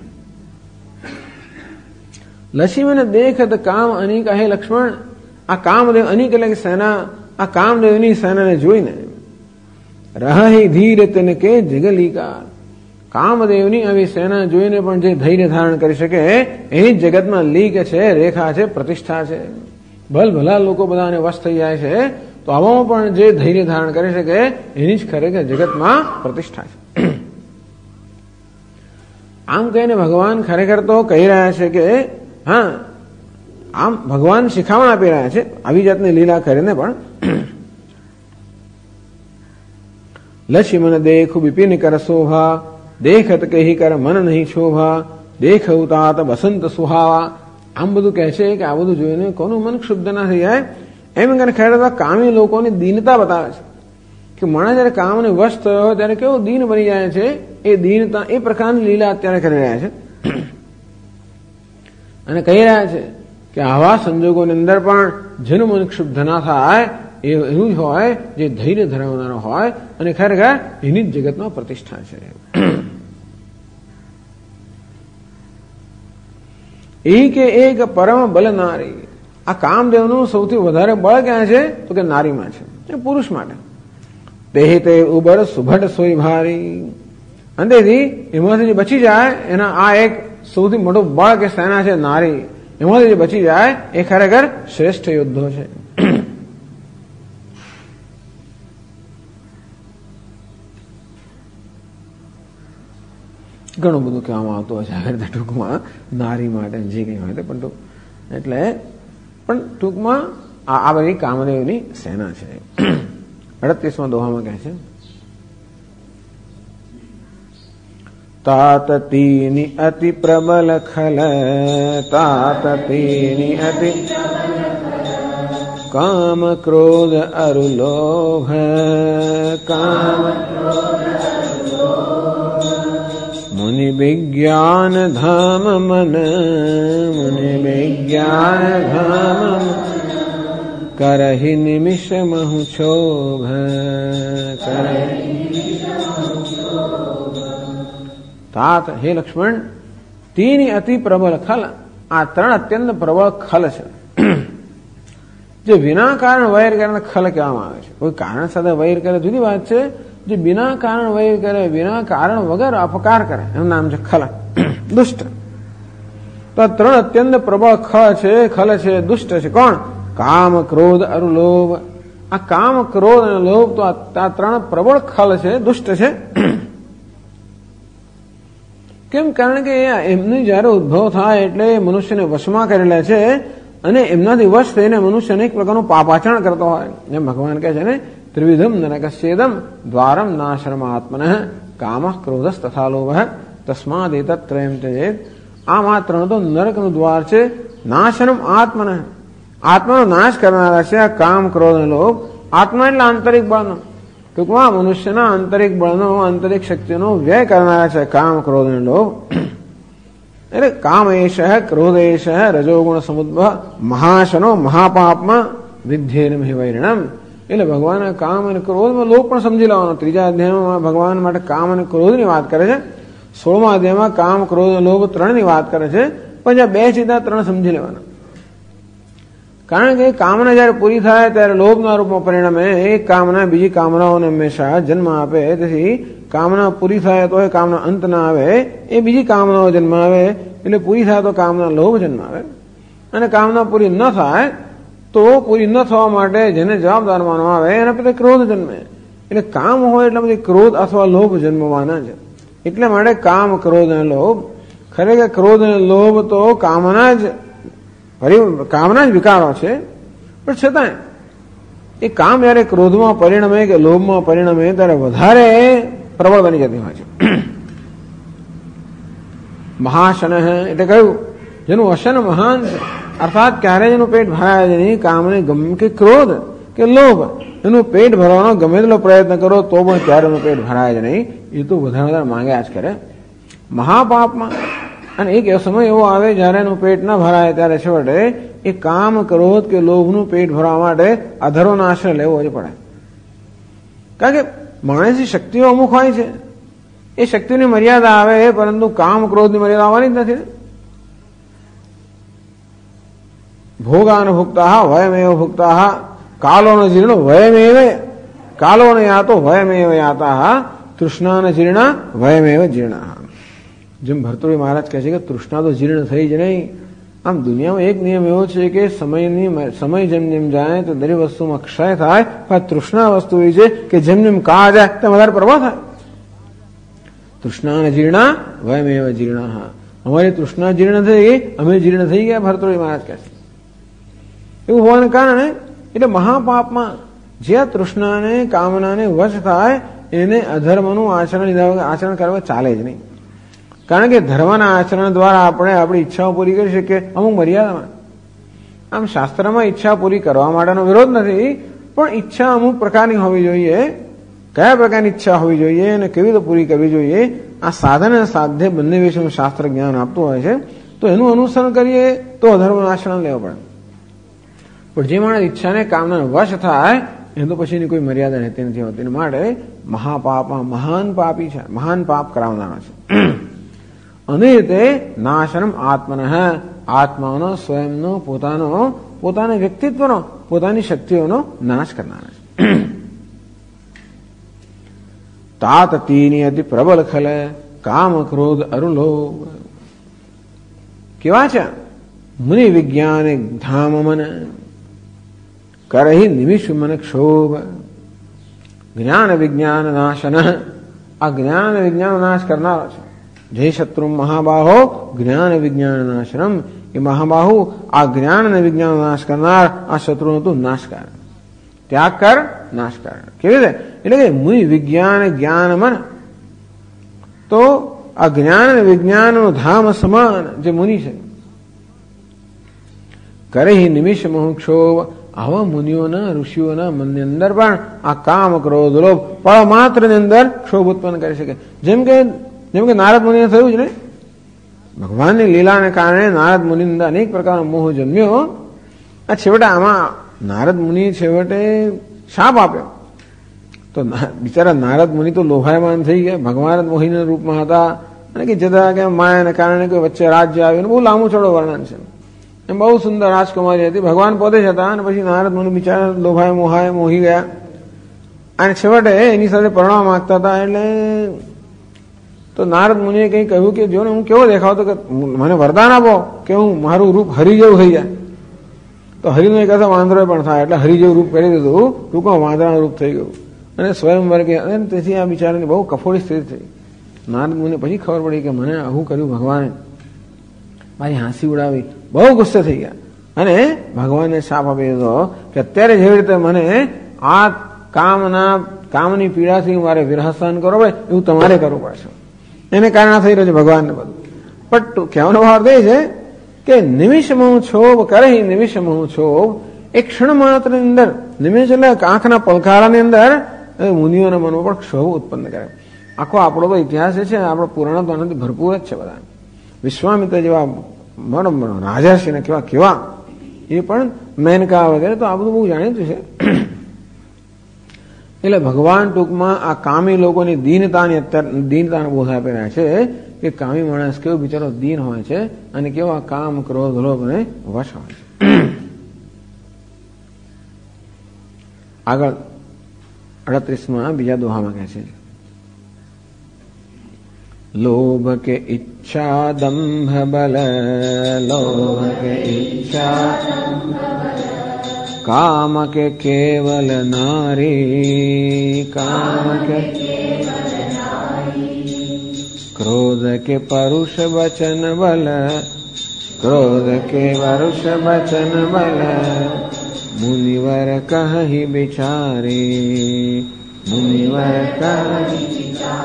લક્ષ્મીને દેખત કામ અનિક, હે લક્ષ્મણ આ કામદેવ અનિક એટલે કે સેના, આ કામદેવની સેનાને જોઈને રહી ધીર તને કે જગલીકા, કામદેવની આવી સેના જોઈને પણ જે ધૈર્ય ધારણ કરી શકે એની જગતમાં લીક છે, રેખા છે, પ્રતિષ્ઠા છે. ભલ ભલા લોકો બધાને વશ થઈ જાય છે, તો આવામાં પણ જે ધૈર્ય ધારણ કરી શકે એની જ ખરેખર જગતમાં પ્રતિષ્ઠા છે. આમ કહીને ભગવાન ખરેખર તો કહી રહ્યા છે કે હા, આમ ભગવાન શિખામણ આપી રહ્યા છે આવી જાતની લીલા કરીને પણ. લક્ષ્મણ દેખ બિપિન કર શોભા, દેખત કહી કર મન નહીં શોભા, દેખ ઉતાત બસંત સુહાવા. આમ બધું કહે છે કે આ બધું જોઈને કોનું મન ક્ષુબ્ધ ના થઈ જાય એમ કરીને ખરેખર કામી લોકોની દીનતા બતાવે છે કે માણસ જયારે કામને વશ થયો હોય ત્યારે કેવો દીન બની જાય છે. એ દીનતા, એ પ્રકારની લીલા અત્યારે કરી રહ્યા છે. અને કહી રહ્યા છે કે આવા સંજોગોની અંદર પણ જેનું મન ક્ષુબ્ધ ના થાય એ એવું જ હોય જે ધૈર્ય ધરાવનારો હોય અને ખરેખર એની જ જગતમાં પ્રતિષ્ઠા છે. એ કે એક પરમ બલ નારી, આ કામદેવનું સૌથી વધારે બળ ક્યાં છે તો કે નારીમાં છે, એ પુરુષ માટે. તે તે ઉબર સુભટ સોઈ ભારી, અંતેથી એમાંથી જે બચી જાય એના આ એક સૌથી મોટું બળ કે સેના છે નારી, એમાંથી જે બચી જાય એ ખરેખર શ્રેષ્ઠ યોદ્ધો છે. ઘણું બધું કહેવામાં આવતું હોય છે આગળ ટૂંકમાં નારી માટે જે કંઈ હોય તે, પણ એટલે પણ ટૂંકમાં આ બધી કામદેવની સેના છે. અડત્રીસમાં દોહામાં કહે છે તાતતીની અતિ પ્રબલ ખલ, તાતતીની અતિ કામ ક્રોધ અરુલોભ, કામ મુનિ વિજ્ઞાન ધામ મન, મુનિ વિજ્ઞાન ધામ કરહી નિમિષ મહુ શોભ, તાત હે લક્ષ્મણ, તેની અતિ પ્રબલ ખલ, આ ત્રણ અત્યંત પ્રબળ ખલ છે, જે વિના કારણ વૈર કરે ખલ કહેવામાં આવે છે. કોઈ કારણ સાથે વૈર કરે જુદી વાત છે, જે બિના કારણ વૈર કરે, વિના કારણ વગર અપકાર કરે, એનું નામ છે ખલ, દુષ્ટ. તો ત્રણ અત્યંત પ્રબળ ખ છે, ખલ છે, દુષ્ટ છે. કોણ? કામ, ક્રોધ અરુ લોભ. આ કામ, ક્રોધ અને લોભ તો આ ત્રણ પ્રબળ ખલ છે, દુષ્ટ છે. કેમ? કારણ કે એમની જયારે ઉદ્ભવ થાય એટલે મનુષ્યને વશમાં કરેલા છે અને એમનાથી વશ થઈને મનુષ્ય અનેક પ્રકારનું પાપાચરણ કરતો હોય. જેમ ભગવાન કહે છે ને, ત્રિવિધમ નરકસ્યેદમ દ્વારમ નાશરમાત્મન કામ, ક્રોધસ તથા લોભ તસ્માદ એતત્રયમ ત્યજેત. આમ આ ત્રણ તો નરકનું દ્વાર છે. નાશનમ આત્મન, આત્માનો નાશ કરનારા છે આ કામ, ક્રોધ અને લોભ. આત્મા એટલે આંતરિક બળનો, ટૂંકમાં મનુષ્યના આંતરિક બળનો, આંતરિક શક્તિનો વ્યય કરનારા છે કામ, ક્રોધ અને લોભ. એટલે કામ એશ, ક્રોધ એશ, રજોગુણ સમુદ્ભવ મહાશનો મહાપાપમાં વિદ્યેનમિ વૈરિણમ. એટલે ભગવાન કામ અને ક્રોધમાં લોભ પણ સમજી લેવાનો. ત્રીજા અધ્યાયમાં ભગવાન માટે કામ અને ક્રોધની વાત કરે છે. સોળમા અધ્યાયમાં કામ, ક્રોધ અને લોભ ત્રણની વાત કરે છે. પણ જ્યાં બે સીધા ત્રણ સમજી લેવાના. કારણ કે કામના જયારે પૂરી થાય ત્યારે લોભના રૂપમાં પરિણમે. એક કામના બીજી કામનાઓને હંમેશા જન્મ આપે. તેથી કામના પૂરી થાય તો એ કામના અંત ના આવે, એ બીજી કામનાઓ જન્મ આવે. એટલે પૂરી થાય તો કામના લોભ જન્મ આવે, અને કામના પૂરી ન થાય તો પૂરી ન થવા માટે જેને જવાબદાર માનવા આવે એના પ્રત્યે ક્રોધ જન્મે. એટલે કામ હોય એટલે બધી ક્રોધ અથવા લોભ જન્મવાના છે. એટલે માટે કામ, ક્રોધ અને લોભ. ખરેખર ક્રોધ અને લોભ તો કામના જ કામના જ વિકારો છે. પણ છતાં એ કામ જયારે ક્રોધમાં પરિણમે કે લોભમાં પરિણમે ત્યારે વધારે પ્રબળ બની જતી હોય છે. મહાશન એટલે કહ્યું જેનું અશન મહાન છે, અર્થાત ક્યારેય એનું પેટ ભરાય જ નહીં. કામને ગમે કે ક્રોધ કે લોભ, એનું પેટ ભરવાનો ગમે તેટલો પ્રયત્ન કરો તો પણ ક્યારે એનું પેટ ભરાય જ નહીં. એ તો વધારે વધારે માંગ્યા જ કરે. મહાપાપમાં, અને એક સમય એવો આવે જયારે એનું પેટ ન ભરાય ત્યારે છેવટે એ કામ, ક્રોધ કે લોભનું પેટ ભરવા માટે અધરોનો આશ્રય લેવો જ પડે. કારણ કે માણસની શક્તિઓ અમુક હોય છે, એ શક્તિની મર્યાદા આવે, પરંતુ કામ, ક્રોધની મર્યાદા આવવાની જ નથી. ભોગાન ભુક્તા વયમેવ ભુક્તા કાલો ન જીર્ણ વયમેવ કાલો ન યાતો વયમેવ યાતા તૃષ્ણા ન જીર્ણ વયમેવ જીર્ણ. જેમ ભરતૃહરી મહારાજ કહે છે કે તૃષ્ણા તો જીર્ણ થઈ જ નહીં. આમ દુનિયામાં એક નિયમ એવો છે કે સમયની સમય જેમ જેમ જાય તો દરેક વસ્તુમાં ક્ષય થાય, પણ તૃષ્ણા વસ્તુ એ છે કે જેમ જેમ કાળ જાય તેમ વધારે પ્રભાવ થાય. તૃષ્ણા જીર્ણા વયમેવ જીર્ણ. અમારી તૃષ્ણા જીર્ણ થઈ ગઈ, અમે જીર્ણ થઈ ગયા, ભરતૃહરી મહારાજ કહે છે. એવું હોવાને કારણે એટલે મહાપાપમાં જે તૃષ્ણાને, કામનાને વશ થાય એને અધર્મનું આચરણ લીધા વગર આચરણ કરવા ચાલે જ નહીં. કારણ કે ધર્મના આચરણ દ્વારા આપણે આપણી ઈચ્છાઓ પૂરી કરી શકીએ અમુક મર્યાદામાં. આમ શાસ્ત્રમાં ઈચ્છા પૂરી કરવા માટેનો વિરોધ નથી, પણ ઈચ્છા અમુક પ્રકારની હોવી જોઈએ. કયા પ્રકારની ઈચ્છા હોવી જોઈએ અને કેવી રીતે પૂરી કરવી જોઈએ, આ સાધન અને સાધ્ય બંને વિશેનું શાસ્ત્ર જ્ઞાન આપતું હોય છે. તો એનું અનુસરણ કરીએ તો અધર્મનું આચરણ લેવું પડે. પણ જે માણસ ઈચ્છાને, કામના વશ થાય એ તો પછીની કોઈ મર્યાદા રહેતી નથી હોતી. માટે મહાપાપમાં મહાન પાપી છે, મહાન પાપ કરાવનારા છે. અને તે નાશનમ આત્મન, આત્માનો, સ્વયંનો, પોતાનો, પોતાના વ્યક્તિત્વનો, પોતાની શક્તિઓનો નાશ કરનારા છે. તાત તીની અતિ પ્રબલ ખલ કામ, ક્રોધ અરુલોભ. કેવા છે? મુનિ વિજ્ઞાન ધામ મન કરહી નિમિષ મન ક્ષોભ. જ્ઞાન વિજ્ઞાન નાશન, આ જ્ઞાન વિજ્ઞાન નાશ કરનારો છે. જય શત્રુ મહાબાહો જ્ઞાન વિજ્ઞાન નાશનમ. એ મહાબાહુ આ જ્ઞાન અને વિજ્ઞાન નાશ કરનાર આ શત્રુનો તું નાશ કર, ત્યાગ કર, નાશ કર. કેવી રીતે? એટલે કે મુનિ વિજ્ઞાન જ્ઞાન મન. તો આ જ્ઞાન અને વિજ્ઞાનનું ધામ સમાન જે મુનિ છે, કરે નિમિષ મોક્ષોભ. આવા મુનિઓના, ઋષિઓના મનની અંદર પણ આ કામ, ક્રોધ, લોભ પળ માત્ર ની અંદર ક્ષોભ ઉત્પન્ન કરી શકે. જેમ કે જેમ કે નારદ મુનિને થયું જ ને, ભગવાનની લીલાને કારણે નારદ મુનિની અંદર અનેક પ્રકારનો મોહ જન્મ્યો. આ છેવટે આમાં નારદ મુનિ છેવટે શાપ આપ્યો. તો બિચારા નારદ મુનિ તો લોભાયમાન થઈ ગયા. ભગવાન મોહિના રૂપમાં હતા, અને કે જતા કે માયાને કારણે કોઈ વચ્ચે રાજ્ય આવ્યું, બહુ લાંબુ ચોડો વર્ણન છે. એમ બહુ સુંદર રાજકુમારી હતી, ભગવાન પોતે જ હતા. અને પછી નારદ મુનિ બિચારા લોભાય મોહાય મોહી ગયા અને છેવટે એની સાથે પરણવા માંગતા હતા. એટલે તો નારદ મુનિએ કંઈ કહ્યું કે જો ને હું કેવો દેખાવતો, કે મને વરદાન આપો કે હું મારું રૂપ હરી જેવું થઈ જાય. તો હરિનું એક હશે વાંદરો પણ થાય, એટલે હરી જેવું રૂપ કરી દીધું, ટૂંકમાં વાંદરાનું રૂપ થઈ ગયું. અને સ્વયંવર કે અને તેથી આ બિચારાની બહુ કફોડી સ્થિતિ થઈ. નારદ મુનિને પછી ખબર પડી કે મને આવું કર્યું ભગવાને, મારી હાંસી ઉડાવી, બહુ ગુસ્સે થઈ ગયા. અને ભગવાનને શાપ આપી દીધો કે અત્યારે જેવી રીતે મને આ કામના કામની પીડાથી મારે વિરહસન કરો ભાઈ, એવું તમારે કરવું પડશે. એને કારણે થઈ રહ્યું છે ભગવાનને બધું. પણ કહેવાનો ભાવ એ છે કે નિમિષમાં છોબ કરે, નિમિષમાં છોબ એક ક્ષણ માત્રની અંદર, નિમિષ એટલે આંખના પલકારાની અંદર મુનિઓના મનમાં પણ ક્ષોભ ઉત્પન્ન કરે. આખો આપણો તો ઇતિહાસ છે, આપણો પુરાણો તો આનાથી ભરપૂર જ છે બધા. વિશ્વામિત્ર જેવા રાજાશ્રીને કેવા કેવા, એ પણ મેનકા વગેરે, તો આ બધું બહુ જાણીતું છે. એટલે ભગવાન ટૂંકમાં આ કામી લોકોની દીનતાની અત્યારે દીનતાનો બોધ આપી રહ્યા છે કે કામી માણસ કેવો બિચારો દીન હોય છે અને કેવા કામ ક્રોધ લોભ ને વશ હોય છે. આગળ અડત્રીસમાં બીજા દોહામાં કહે છે, લોભ કે ઈચ્છા દંભ બલ, લોભ કે ઈચ્છા કામ કે કેવલ નારી, કામ કે ક્રોધ કે પરુષ વચન બલ, ક્રોધ કે પરુષ વચન બલ, મુનિવર કહી બિચારી, મુનિવર કહી.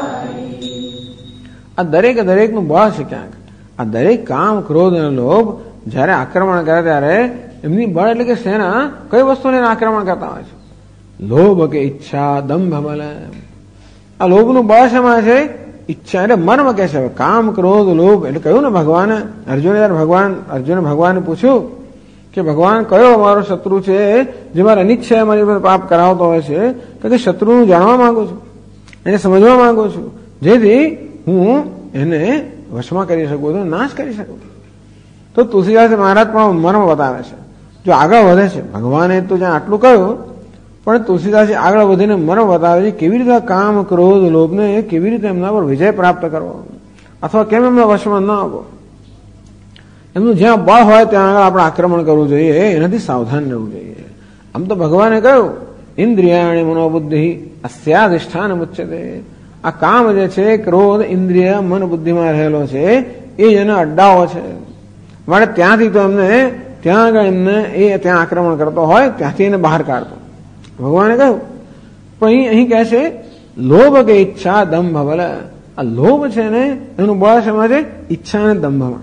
આ દરેક દરેકનું બળ છે ક્યાંક. આ દરેક કામ ક્રોધ અને લોભ જયારે આક્રમણ કરે ત્યારે એમની બળ એટલે કે સેના કઈ વસ્તુને આક્રમણ કરતા હોય છે? લોભ કે ઈચ્છા દંભ બલ. આ લોભનું બળ શેમાં છે? ઈચ્છા એટલે મર્મ કે છે. કામ ક્રોધ લોભ એટલે કહ્યું ને ભગવાને અર્જુને જયારે ભગવાન અર્જુને ભગવાનને પૂછ્યું કે ભગવાન કયો અમારો શત્રુ છે જે મારા અનિચ્છા મારી પર પાપ કરાવતો હોય છે? કે શત્રુનું જાણવા માંગુ છું, એને સમજવા માંગુ છું, જેથી હું એને વશમાં કરી શકું છું, નાશ કરી શકું. તો તુલસીદાસ મહારાજ પણ મર્મ બતાવે છે. જો આગળ વધે છે, ભગવાને તો જ્યાં આટલું કહ્યું, પણ તુલસીદાસ આગળ વધીને મર્મ બતાવે છે કેવી રીતે કામ ક્રોધ લોભને કેવી રીતે એમના પર વિજય પ્રાપ્ત કરવો, અથવા કેમ એમના વશમાં ન આવવો. એમનું જ્યાં બળ હોય ત્યાં આગળ આપણે આક્રમણ કરવું જોઈએ, એનાથી સાવધાન રહેવું જોઈએ. આમ તો ભગવાને કહ્યું ઇન્દ્રિયાણી મનોબુદ્ધિ અસ્યાધિષ્ઠાન મુચ્યતે. આ કામ જે છે, ક્રોધ ઇન્દ્રિય મન બુદ્ધિમાં રહેલો છે, એ જ એના અડ્ડાઓ છે. માટે ત્યાંથી તો એમને ત્યાં આગળ એમને એ ત્યાં આક્રમણ કરતો હોય ત્યાંથી એને બહાર કાઢતો ભગવાને કહ્યું. પણ અહીં અહીં કહે છે લોભ કે ઈચ્છા દંભ બલ. આ લોભ છે ને એનું બળ શેમાં છે? ઈચ્છા અને દંભમાં.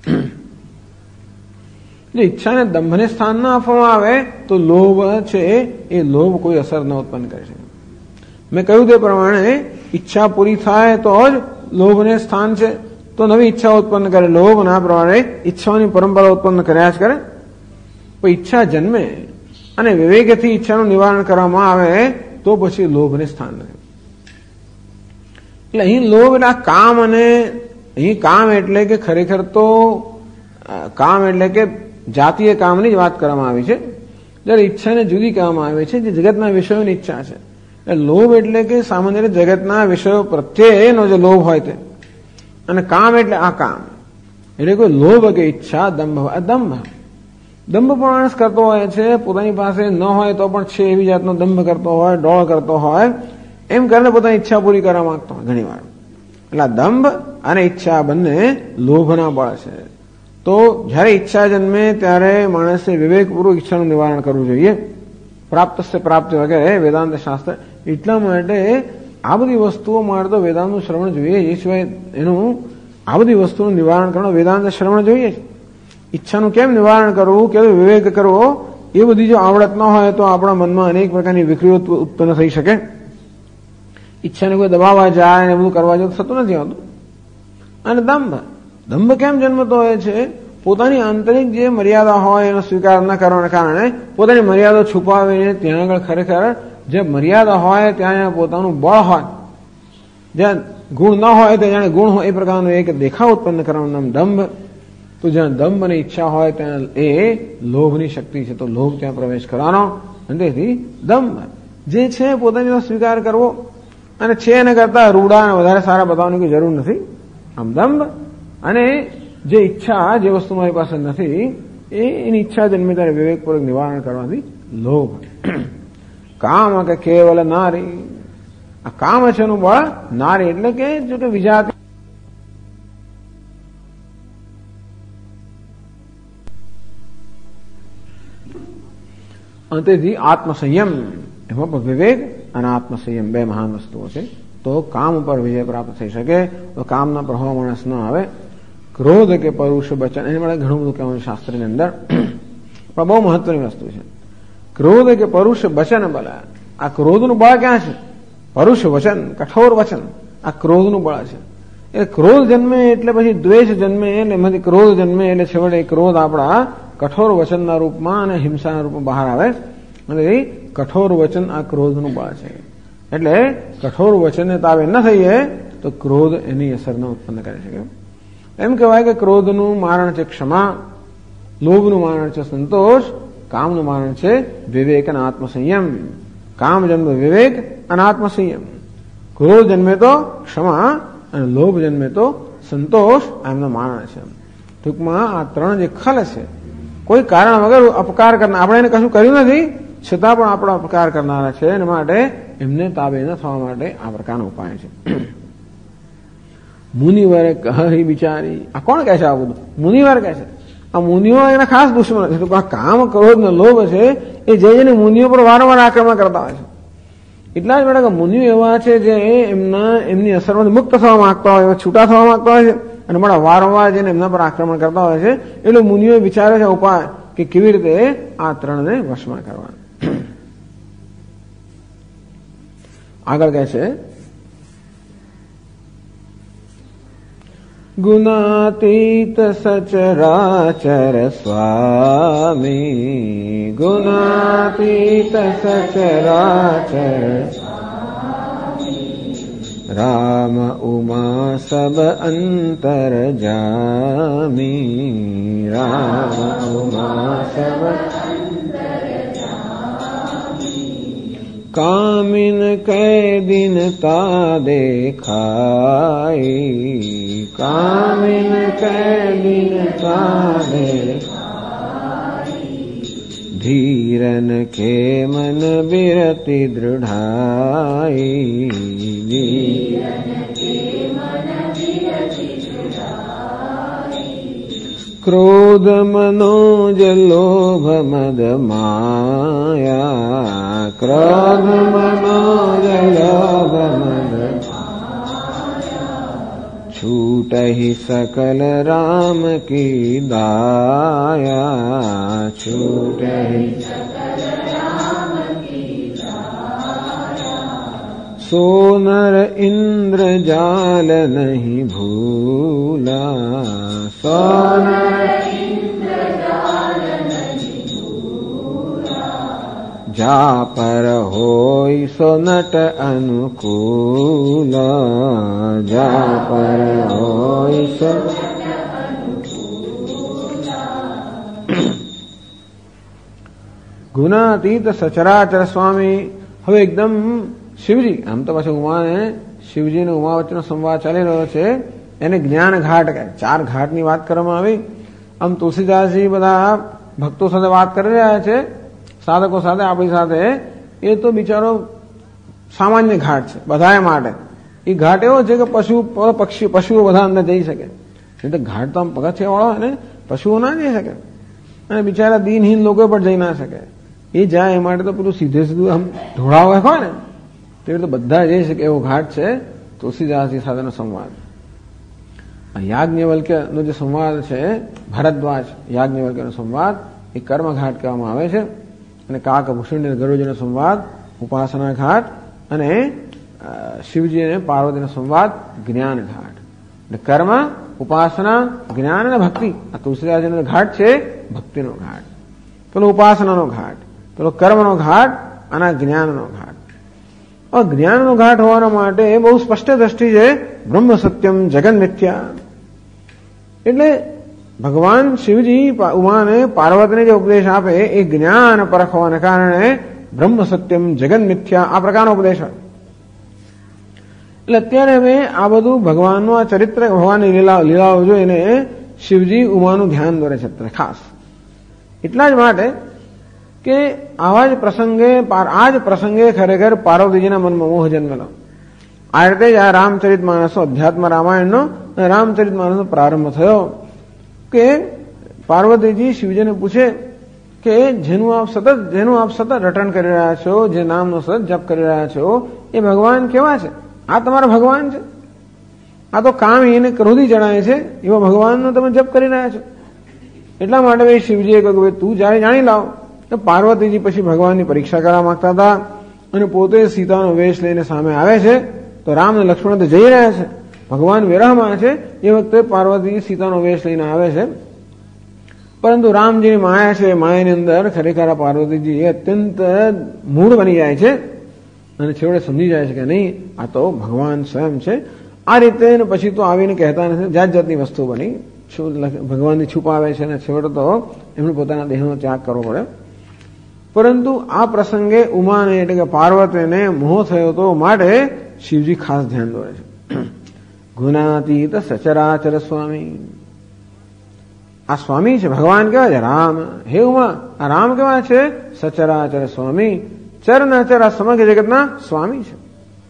જો ઈચ્છાને દંભને સ્થાન ન આપવામાં આવે તો લોભ છે એ લોભ કોઈ અસર ન ઉત્પન્ન કરે છે. મેં કહ્યું તે પ્રમાણે ઈચ્છા પૂરી થાય તો જ લોભને સ્થાન છે, તો નવી ઈચ્છા ઉત્પન્ન કરે. લોભ ના પ્રમાણે ઈચ્છાઓની પરંપરા ઉત્પન્ન કર્યા જ કરે. પણ ઈચ્છા જન્મે અને વિવેકથી ઈચ્છાનું નિવારણ કરવામાં આવે તો પછી લોભને સ્થાન નથી. એટલે અહીં લોભ એટલે કામ, અને અહીં કામ એટલે કે ખરેખર તો કામ એટલે કે જાતીય કામની જ વાત કરવામાં આવી છે, જ્યારે ઈચ્છાને જુદી કહેવામાં આવે છે જે જગતના વિષયોની ઈચ્છા છે. એટલે લોભ એટલે કે સામાન્ય રીતે જગતના વિષયો પ્રત્યેનો જે લોભ હોય તે, અને કામ એટલે આ કામ એટલે કોઈ લોભ કે ઈચ્છા દંભ. દંભ દંભ પણ માણસ કરતો હોય છે, પોતાની પાસે ન હોય તો પણ છે એવી જાતનો દંભ કરતો હોય, ડોળ કરતો હોય, એમ કરીને પોતાની ઈચ્છા પૂરી કરવા માંગતો હોય ઘણી વાર. એટલે દંભ અને ઈચ્છા બંને લોભના બળ છે. તો જયારે ઈચ્છા જન્મે ત્યારે માણસે વિવેકપૂર્વક ઈચ્છાનું નિવારણ કરવું જોઈએ. પ્રાપ્ત સે પ્રાપ્ત વગેરે વેદાંત શાસ્ત્ર. એટલા માટે આ બધી વસ્તુઓ માટે તો વેદાંતનું શ્રવણ જોઈએ, એ સિવાય એનું આ બધી વસ્તુનું નિવારણ કરવાનું વેદાંત શ્રવણ જોઈએ. ઈચ્છાનું કેમ નિવારણ કરવું, કેવું વિવેક કરવો, એ બધી જો આવડત ન હોય તો આપણા મનમાં અનેક પ્રકારની વિકૃતિ ઉત્પન્ન થઈ શકે. ઈચ્છાને કોઈ દબાવવા જાય ને બધું કરવા જાય થતું નથી હોતું. અને દંભ દંભ કેમ જન્મતો હોય છે? પોતાની આંતરિક જે મર્યાદા હોય એનો સ્વીકાર ન કરવાના કારણે પોતાની મર્યાદા છુપાવીને ત્યાં આગળ ખરેખર જે મર્યાદા હોય ત્યાં પોતાનું બળ હોય જ્યાં ગુણ ન હોય તો જાણે ગુણ હોય એ પ્રકારનો એક દેખાવ ઉત્પન્ન કરવાનું નામ દંભ. તો જ્યાં દંભ અને ઈચ્છા હોય ત્યાં એ લોભની શક્તિ છે, તો લોભ ત્યાં પ્રવેશ કરવાનો, અને તેથી દંભ. જે છે પોતાની સ્વીકાર કરવો, અને છે એને કરતા રૂડા અને વધારે સારા બતાવવાની કોઈ જરૂર નથી, આમ દંભ. અને જે ઈચ્છા, જે વસ્તુ મારી પાસે નથી એ એની ઈચ્છા જન્મે ત્યારે વિવેકપૂર્વક નિવારણ કરવાથી લોભ. કામ કે કેવલ નારી, આ કામ છે એનું બળ નારી, એટલે કે જો કે વિજાતિ અંતેથી આત્મસંયમ, એમાં પણ વિવેક અને આત્મસંયમ બે મહાન વસ્તુઓ છે. તો કામ ઉપર વિજય પ્રાપ્ત થઈ શકે. તો કામના પ્રભાવ માણસ ન આવે. ક્રોધ કે પરુષ વચન, એને માટે ઘણું બધું કહેવાનું શાસ્ત્રની અંદર, પણ બહુ મહત્વની વસ્તુ છે. ક્રોધ કે પરુષ વચન બળ, આ ક્રોધનું બળ ક્યાં છે? પરુષ વચન, કઠોર વચન, આ ક્રોધનું બળ છે. એટલે ક્રોધ જન્મે એટલે પછી દ્વેષ જન્મે, એટલે એમાંથી ક્રોધ જન્મે એટલે છેવટે ક્રોધ આપણા કઠોર વચનના રૂપમાં અને હિંસાના રૂપમાં બહાર આવે. અને એ કઠોર વચન આ ક્રોધનું બળ છે. એટલે કઠોર વચનને તાવે ન થઈએ તો ક્રોધ એની અસર ન ઉત્પન્ન કરી શકે. એમ કહેવાય કે ક્રોધનું મારણ છે ક્ષમા, લોભનું મારણ છે સંતોષ, કામનું મારણ છે વિવેક અને આત્મસંયમ. કામ જન્મે વિવેક અને આત્મસંયમ, ક્રોધ જન્મે તો ક્ષમા અને લોભ જન્મે તો સંતોષ, એમનો મારણ છે. ટૂંકમાં આ ત્રણ જે ખલ છે, કોઈ કારણ વગર અપકાર કરનાર, આપણે એને કશું કર્યું નથી છતાં પણ આપણો અપકાર કરનારા છે, એના માટે એમને તાબે ન થવા માટે આ પ્રકારનો ઉપાય છે. મુનિવર કહી બિચારી, આ કોણ કહે છે? આ બધું મુનિવર કહે છે. આ મુનિઓ એના ખાસ દુશ્મન છે. આ કામ ક્રોધ ને લોભ છે એ જે જેને મુનિઓ પર વારંવાર આક્રમણ કરતા હોય છે. એટલા જ માટે મુનિઓ એવા છે જે એમના એમની અસરમાંથી મુક્ત થવા માંગતા હોય, છૂટા થવા માંગતા હોય છે, અને મારા વારંવાર જેને એમના પર આક્રમણ કરતા હોય છે, એટલે મુનિઓ વિચારે છે ઉપાય કે કેવી રીતે આ ત્રણને વશમાં કરવા. આગળ કહે છે ગુણાતીત સચરાચર સ્વામી, ગુણાતીત સચરાચર રામ ઉમા સબ અંતર જામી, રામ ઉમા સબ કામિન कै दिन ता देखाई, कामिन कै दिन ता देखाई, धीरन के मन बिरति दृढ़ाई, धीरन के मन बिरति दृढ़ाई, क्रोध मनोज लोभ मद माया, क्रोध मनोज लोभ मद माया, छूट ही सकल राम की दाया, छूट ही सकल राम की दाया, सोनर इंद्र जाल नहीं भूला, सोनर इंद्र जाल नहीं भूला, जा पर होई सो नट अनुकूल, जा पर होई सो ગુણાતીત સચરાચર સ્વામી. હવે એકદમ શિવજી, આમ તો પાછું ઉમા ને શિવજી ને ઉમા વચ્ચેનો સંવાદ ચાલી રહ્યો છે, એને જ્ઞાન ઘાટ કહે. ચાર ઘાટની વાત કરવામાં આવી. આમ તુલસીદાસજી બધા ભક્તો સાથે વાત કરી રહ્યા છે, સાધકો સાથે, આપણી સાથે. એ તો બિચારો સામાન્ય ઘાટ છે બધા માટે. એ ઘાટ એવો છે કે પશુ પક્ષી પશુઓ બધા અંદર જઈ શકે. એટલે ઘાટ તો આમ પગથિયા વાળો હોય ને, પશુઓ ના જઈ શકે, અને બિચારા દિનહીન લોકો પણ જઈ ના શકે. એ જાય એ માટે તો પેલું સીધે સીધું આમ ઢોળાવ હોય ને, તેવી રીતે બધા જઈ શકે એવો ઘાટ છે તુલસીદાસજી સાથેનો સંવાદ. યાજ્ઞવલ્ક્યનો જે સંવાદ છે, ભારદ્વાજ યાજ્ઞવલ્ક્યનો સંવાદ, એ કર્મઘાટ કહેવામાં આવે છે. અને કાકભૂષણ ગરુડનો સંવાદ ઉપાસના ઘાટ, અને શિવજી અને પાર્વતીનો સંવાદ જ્ઞાન ઘાટ. એટલે કર્મ, ઉપાસના, જ્ઞાન અને ભક્તિ, આ તુલસીદાસજીનો ઘાટ છે ભક્તિનો ઘાટ. પેલો ઉપાસનાનો ઘાટ, પેલો કર્મનો ઘાટ અને જ્ઞાનનો ઘાટ. જ્ઞાનનો ઘાટ હોવાના માટે બહુ સ્પષ્ટ દ્રષ્ટિ છે બ્રહ્મ સત્યમ જગન મિથ્યા. એટલે ભગવાન શિવજી ઉમાને પાર્વતીને જે ઉપદેશ આપે એ જ્ઞાન પરખ હોવાને કારણે બ્રહ્મ સત્યમ જગન મિથ્યા આ પ્રકારનો ઉપદેશ હોય. એટલે અત્યારે અમે આ બધું ભગવાનનું આ ચરિત્ર ભગવાનની લીલા લીલાઓ જોઈને શિવજી ઉમાનું ધ્યાન દોરે છે ખાસ એટલા જ માટે કે આવા જ પ્રસંગે આ જ પ્રસંગે ખરેખર પાર્વતીજીના મનમાં મોહ જન્મેલો. આ રીતે જ આ રામચરિત માનસનો અધ્યાત્મ રામાયણનો રામચરિત માનસનો પ્રારંભ થયો કે પાર્વતીજી શિવજીને પૂછે કે જેનું આપ સતત જેનું આપ સતત રટણ કરી રહ્યા છો, જે નામનો સતત જપ કરી રહ્યા છો, એ ભગવાન કેવા છે? આ તમારા ભગવાન છે? આ તો કામી અને ક્રોધી જણાય છે એવા ભગવાનનો તમે જપ કરી રહ્યા છો. એટલા માટે ભાઈ શિવજીએ કહ્યું કે તું જાણી જાણી લાવ. તો પાર્વતીજી પછી ભગવાનની પરીક્ષા કરવા માંગતા હતા અને પોતે સીતાનો વેશ લઈને સામે આવે છે. તો રામ અને લક્ષ્મણ તો જઈ રહ્યા છે, ભગવાન વિરહમાં છે. એ વખતે પાર્વતીજી સીતાનો વેશ લઈને આવે છે. પરંતુ રામજીની માયા છે, માયાની અંદર ખરેખર પાર્વતીજી એ અત્યંત મૂળ બની જાય છે અને છેવટે સમજી જાય છે કે નહીં આ તો ભગવાન સ્વયં છે. આ રીતે પછી તો આવીને કહેતા નથી, જાત જાતની વસ્તુ બની ભગવાનની છુપાવે છે અને છેવટે તો એમણે પોતાના દેહનો ત્યાગ કરવો પડે. પરંતુ આ પ્રસંગે ઉમાને એટલે કે પાર્વતીને મોહ થયો હતો માટે શિવજી ખાસ ધ્યાન દોરે છે. ગુણાતીત સચરાચર સ્વામી, આ સ્વામી છે ભગવાન કેવા છે? રામ. હે ઉમા, આ રામ કેવા છે? સચરાચર સ્વામી, ચર ના ચર આ સમગ્ર જગતના સ્વામી છે.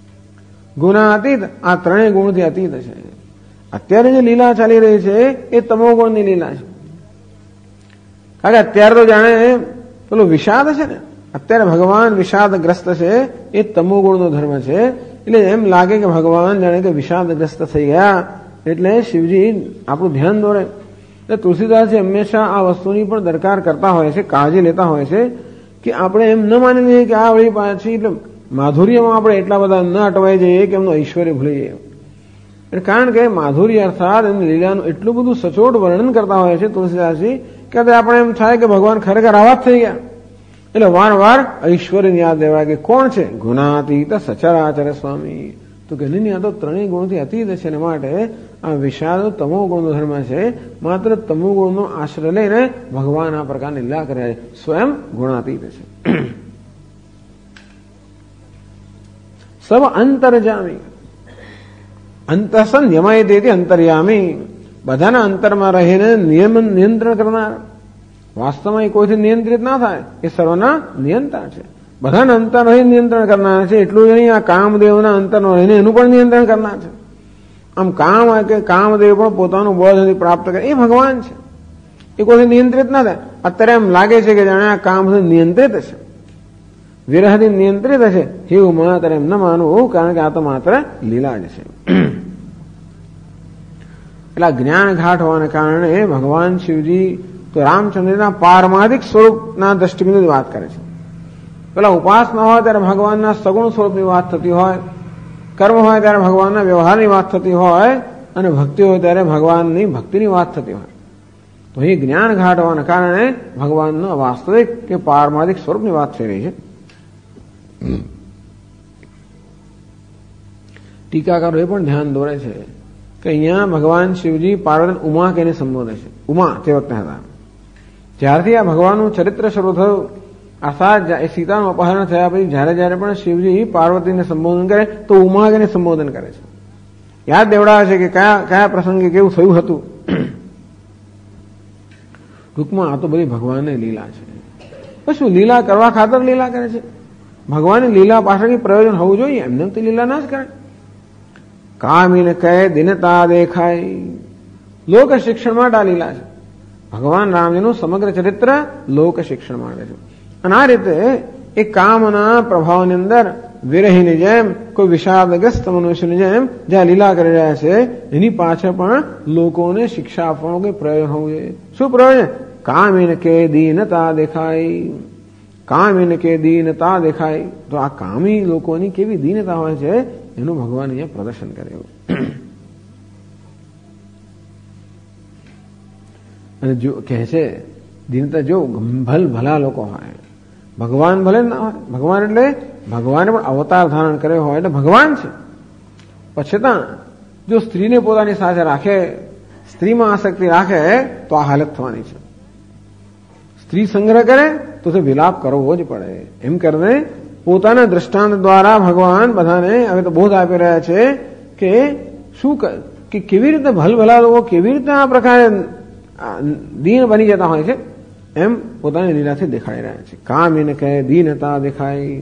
ગુણાતીત આ ત્રણેય ગુણથી અતીત છે. અત્યારે જે લીલા ચાલી રહી છે એ તમો ગુણની લીલા છે. કારણ કે અત્યારે તો જાણે પેલો વિષાદ છે ને, અત્યારે ભગવાન વિષાદગ્રસ્ત છે, એ તમો ગુણનો ધર્મ છે. એટલે એમ લાગે કે ભગવાન જાણે કે વિષાદગ્રસ્ત થઈ ગયા. એટલે શિવજી આપણું ધ્યાન દોરે. એટલે તુલસીદાસજી હંમેશા આ વસ્તુની પણ દરકાર કરતા હોય છે, કાળજી લેતા હોય છે કે આપણે એમ ન માની લઈએ કે આ વળી પાછી એટલે માધુર્યમાં આપણે એટલા બધા ન અટવાઈ જઈએ કે એમનું ઐશ્વર્ય ભૂલી જઈએ. એટલે કારણ કે માધુર્ય અર્થાત એમની લીલાનું એટલું બધું સચોટ વર્ણન કરતા હોય છે તુલસીદાસજી કે આપણે એમ થાય કે ભગવાન ખરેખર આવા જ થઈ ગયા. એટલે વારંવાર ઐશ્વર્યની યાદ દેવાય કે કોણ છે? ગુણાતીત સચરાચર સ્વામી. તો કે નહીં, આ તો ત્રણેય ગુણથી અતીત છે ને માટે આ વિષાદ તમો ગુણનો ધર્મ છે. માત્ર તમો ગુણનો આશ્રય લઈને ભગવાન આ પ્રકારની લીલા કરે છે, સ્વયં ગુણાતીત છે. સબ અંતરજામી, અંતસન યમાય તેથી અંતર્યામી, બધાના અંતરમાં રહીને નિયમ નિયંત્રણ કરનાર. વાસ્તવમાં એ કોઈથી નિયંત્રિત ના થાય, એ સર્વના નિયંત્રણ છે. બધાના અંતર રહી નિયંત્રણ કરનાર છે. એટલું જ નહીં, આ કામદેવના અંતરમાં રહીને એનું પણ નિયંત્રણ કરનાર છે. આમ કામ કે કામદેવ પણ પોતાનું બળ પ્રાપ્ત કરે એ ભગવાન છે. એ કોઈથી નિયંત્રિત ના થાય. અત્યારે એમ લાગે છે કે જાણે આ કામ નિયંત્રિત છે, વિરહથી નિયંત્રિત છે. એવું માત્ર એમ ન માનવું, કારણ કે આ તો માત્ર લીલા જ છે. એટલે જ્ઞાન ઘાટ હોવાને કારણે ભગવાન શિવજી તો રામચંદ્રના પારમાર્થિક સ્વરૂપના દ્રષ્ટિબિંદુની વાત કરે છે. પેલા ઉપાસના હોય ત્યારે ભગવાનના સગુણ સ્વરૂપની વાત થતી હોય, કર્મ હોય ત્યારે ભગવાનના વ્યવહારની વાત થતી હોય, અને ભક્તિ હોય ત્યારે ભગવાનની ભક્તિની વાત થતી હોય. તો એ જ્ઞાન ઘાટ હોવાને કારણે ભગવાનનો વાસ્તવિક કે પારમાર્થિક સ્વરૂપની વાત થઈ રહી છે. ટીકાકારો એ પણ ધ્યાન દોરે છે કે અહીંયા ભગવાન શિવજી પાર્વતી ઉમા કહીને સંબોધે છે. ઉમા તે વખતે હતા જ્યારથી આ ભગવાનનું ચરિત્ર શરૂ થયું, અર્થાત સીતાનું અપહરણ થયા પછી જયારે જયારે પણ શિવજી પાર્વતીને સંબોધન કરે તો ઉમા કહીને સંબોધન કરે છે. યાદ દેવડાવે છે કે કયા કયા પ્રસંગે કેવું થયું હતું. ટૂંકમાં આ તો બધી ભગવાનની લીલા છે. પછી લીલા કરવા ખાતર લીલા કરે છે. ભગવાનની લીલા પાછળની પ્રયોજન હોવું જોઈએ, એમને તો લીલા ના જ કરે. કામીને કહે દિનતા દેખાય, લોક શિક્ષણ માટે આ લીલા છે. ભગવાન રામજીનું સમગ્ર ચરિત્ર લોક શિક્ષણ માટે છે. અને આ રીતે એ કામના પ્રભાવની અંદર વિરહીની જેમ, કોઈ વિષાદગ્રસ્ત મનુષ્યની જેમ જ્યાં લીલા કરી રહ્યા છે એની પાછળ પણ લોકોને શિક્ષા આપવાનું કોઈ પ્રયોજન હોવું જોઈએ. શું પ્રયોજન? કામીને કે દીનતા દેખાય, કામીને કે દીનતા દેખાય. તો આ કામી લોકોની કેવી દીનતા હોય છે એનું ભગવાન અહીંયા પ્રદર્શન કર્યું. અને જો કહે છે દીનતા જો ભલ ભલા લોકો હોય, ભગવાન ભલે ના હોય. ભગવાન એટલે ભગવાને પણ અવતાર ધારણ કર્યો હોય એટલે ભગવાન છે. છતાં જો સ્ત્રીને પોતાની સાથે રાખે, સ્ત્રીમાં આસક્તિ રાખે તો આ હાલત થવાની છે. સ્ત્રી સંગ્રહ કરે તો તે વિલાપ કરવો જ પડે. એમ કરીને પોતાના દ્રષ્ટાંત દ્વારા ભગવાન બધાને હવે તો બોધ આપી રહ્યા છે કે શું કે કેવી રીતે ભલભલા લોકો કેવી રીતે આ પ્રકારે દીન બની જતા હોય છે, એમ પોતાની લીલાથી દેખાડી રહ્યા છે. કામ એને કહે દીનતા દેખાય.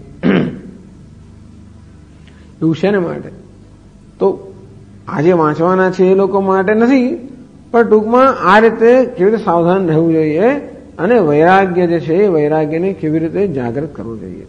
એવું શેને માટે? તો આજે વાંચવાના છે એ લોકો માટે નથી, પણ ટૂંકમાં આ રીતે કેવી રીતે સાવધાન રહેવું જોઈએ અને વૈરાગ્ય જે છે એ વૈરાગ્યને કેવી રીતે જાગૃત કરવું જોઈએ.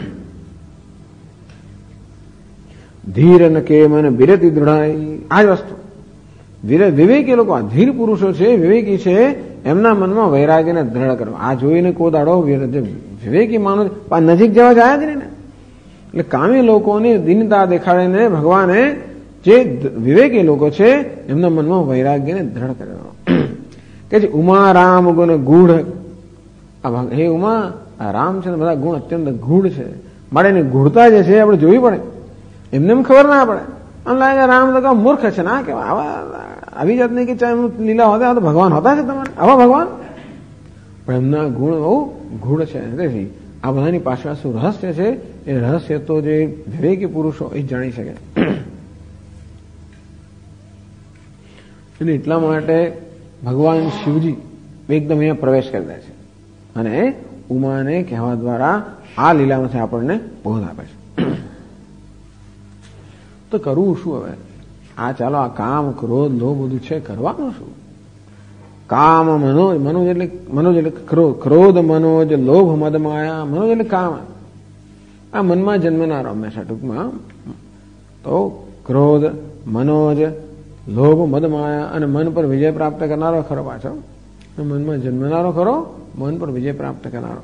ધીર ન કે મને બિરતી દૃઢાઈ. આ જ વસ્તુ વિવેકી લોકો, આ ધીર પુરુષો છે, વિવેકી છે, એમના મનમાં વૈરાગ્યને દ્રઢ કરવા. આ જોઈને કોદાડો વિવેકી માનો નજીક જવા જાય જ નહીં ને. એટલે કામી લોકોની દીનતા દેખાડીને ભગવાને જે વિવેકી લોકો છે એમના મનમાં વૈરાગ્યને દ્રઢ કરવા કે જે ઉમા રામ ગુણ ગૂઢ. હે ઉમા, આ રામ છે બધા ગુણ અત્યંત ગૂઢ છે, મારે એની ગૂઢતા જે છે આપણે જોવી પડે. એમને એમ ખબર ના પડે. આમ લાગે રામ તો મૂર્ખ છે ના કે આવા આવી જાતની કે ચાહે લીલા હોતા તો ભગવાન હોતા છે તમારે આવા ભગવાન, પણ એમના ગુણ બહુ ગૂઢ છે. તેથી આ બધાની પાછળ શું રહસ્ય છે એ રહસ્ય તો જે વિવેકી પુરુષો એ જાણી શકે. અને એટલા માટે ભગવાન શિવજી એકદમ અહીંયા પ્રવેશ કરી દે છે અને ઉમાને કહેવા દ્વારા આ લીલામાંથી આપણને બોધ આપે છે. તો કરવું શું હવે? આ ચાલો આ કામ ક્રોધ લોભ બધું છે, કરવાનું શું? કામ મનોજ, મનોજ એટલે મનોજ એટલે ક્રોધ, ક્રોધ મનોજ, લોભ મદ માયા. મનોજ એટલે કામ, આ મનમાં જન્મનારો હંમેશા ટૂંકમાં. તો ક્રોધ, મનોજ, લોભ મદ માયા અને મન પર વિજય પ્રાપ્ત કરનારો ખરો. પાછો મનમાં જન્મનારો ખરો, મન પર વિજય પ્રાપ્ત કરનારો.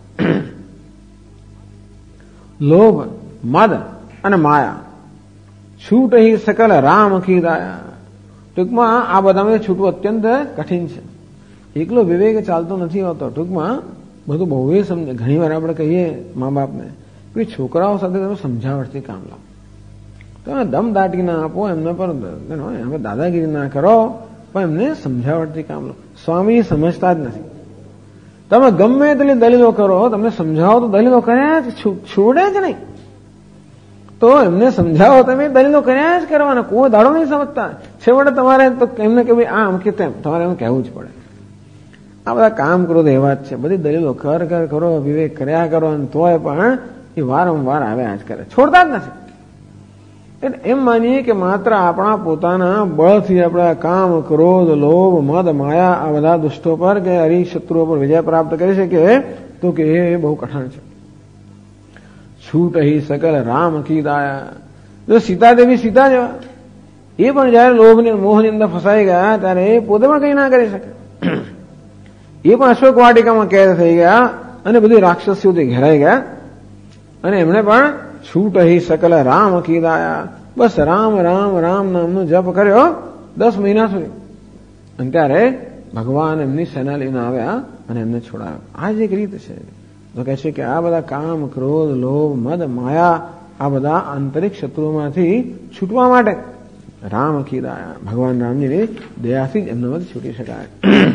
લોભ, મદ અને માયા છૂટ હી સકલ રામ કી દાયા. ટૂંકમાં આ બધામાં છૂટવું અત્યંત કઠિન છે. એકલો વિવેક ચાલતો નથી હોતો. ટૂંકમાં બધું બહુ એ સમજે. ઘણી વાર આપણે કહીએ મા બાપને કે છોકરાઓ સાથે તમે સમજાવટથી કામ લો, તમે દમ દાટી ના આપો એમને પર, હવે દાદાગીરી ના કરો, પણ એમને સમજાવટથી કામ લો. સ્વામી સમજતા જ નથી. તમે ગમે તેટલી દલીલો કરો, તમને સમજાવો તો દલીલો કર્યા જ છોડે જ નહીં. તો એમને સમજાવો તમે દલીલો કર્યા જ કરવાના, કોઈ દાડો નહીં સમજતા. છેવટે તમારે તો એમને કે ભાઈ આમ કે તેમ તમારે એમ કહેવું જ પડે. આ બધા કામ કરો તો એવા જ છે. બધી દલીલો કર કર કરો, વિવેક કર્યા કરો, અને તોય પણ એ વારંવાર આવ્યા જ કરે, છોડતા જ નથી. એટલે એમ માનીએ કે માત્ર આપણા પોતાના બળથી આપણા કામ ક્રોધ લોભ મદ માયા આ બધા દુષ્ટો પર કે હરિશત્રુઓ પર વિજય પ્રાપ્ત કરી શકે તો કે એ બહુ કઠણ છે. છૂટ હી સકલ રામ કી દાયા. જો સીતાદેવી સીતા જેવા, એ પણ જયારે લોભની મોહની અંદર ફસાઈ ગયા ત્યારે એ પોતે પણ કઈ ના કરી શકે. એ પણ અશોક વાટિકામાં કેદ થઈ ગયા અને બધી રાક્ષસીઓથી ઘેરાઈ ગયા અને એમણે પણ છૂટ હી સકલ રામ કી દાયા. બસ રામ રામ રામ નામનો જપ કર્યો દસ મહિના સુધી, અને ત્યારે ભગવાન એમની સેના લઈને આવ્યા અને એમને છોડાવ્યા. આ જ એક રીત છે. તો કહે છે કે આ બધા કામ ક્રોધ લોભ મદ માયા આ બધા આંતરિક શત્રુઓમાંથી છૂટવા માટે રામ કી દાયા, ભગવાન રામજીની દયાથી જ એમનામાંથી છૂટી શકાય.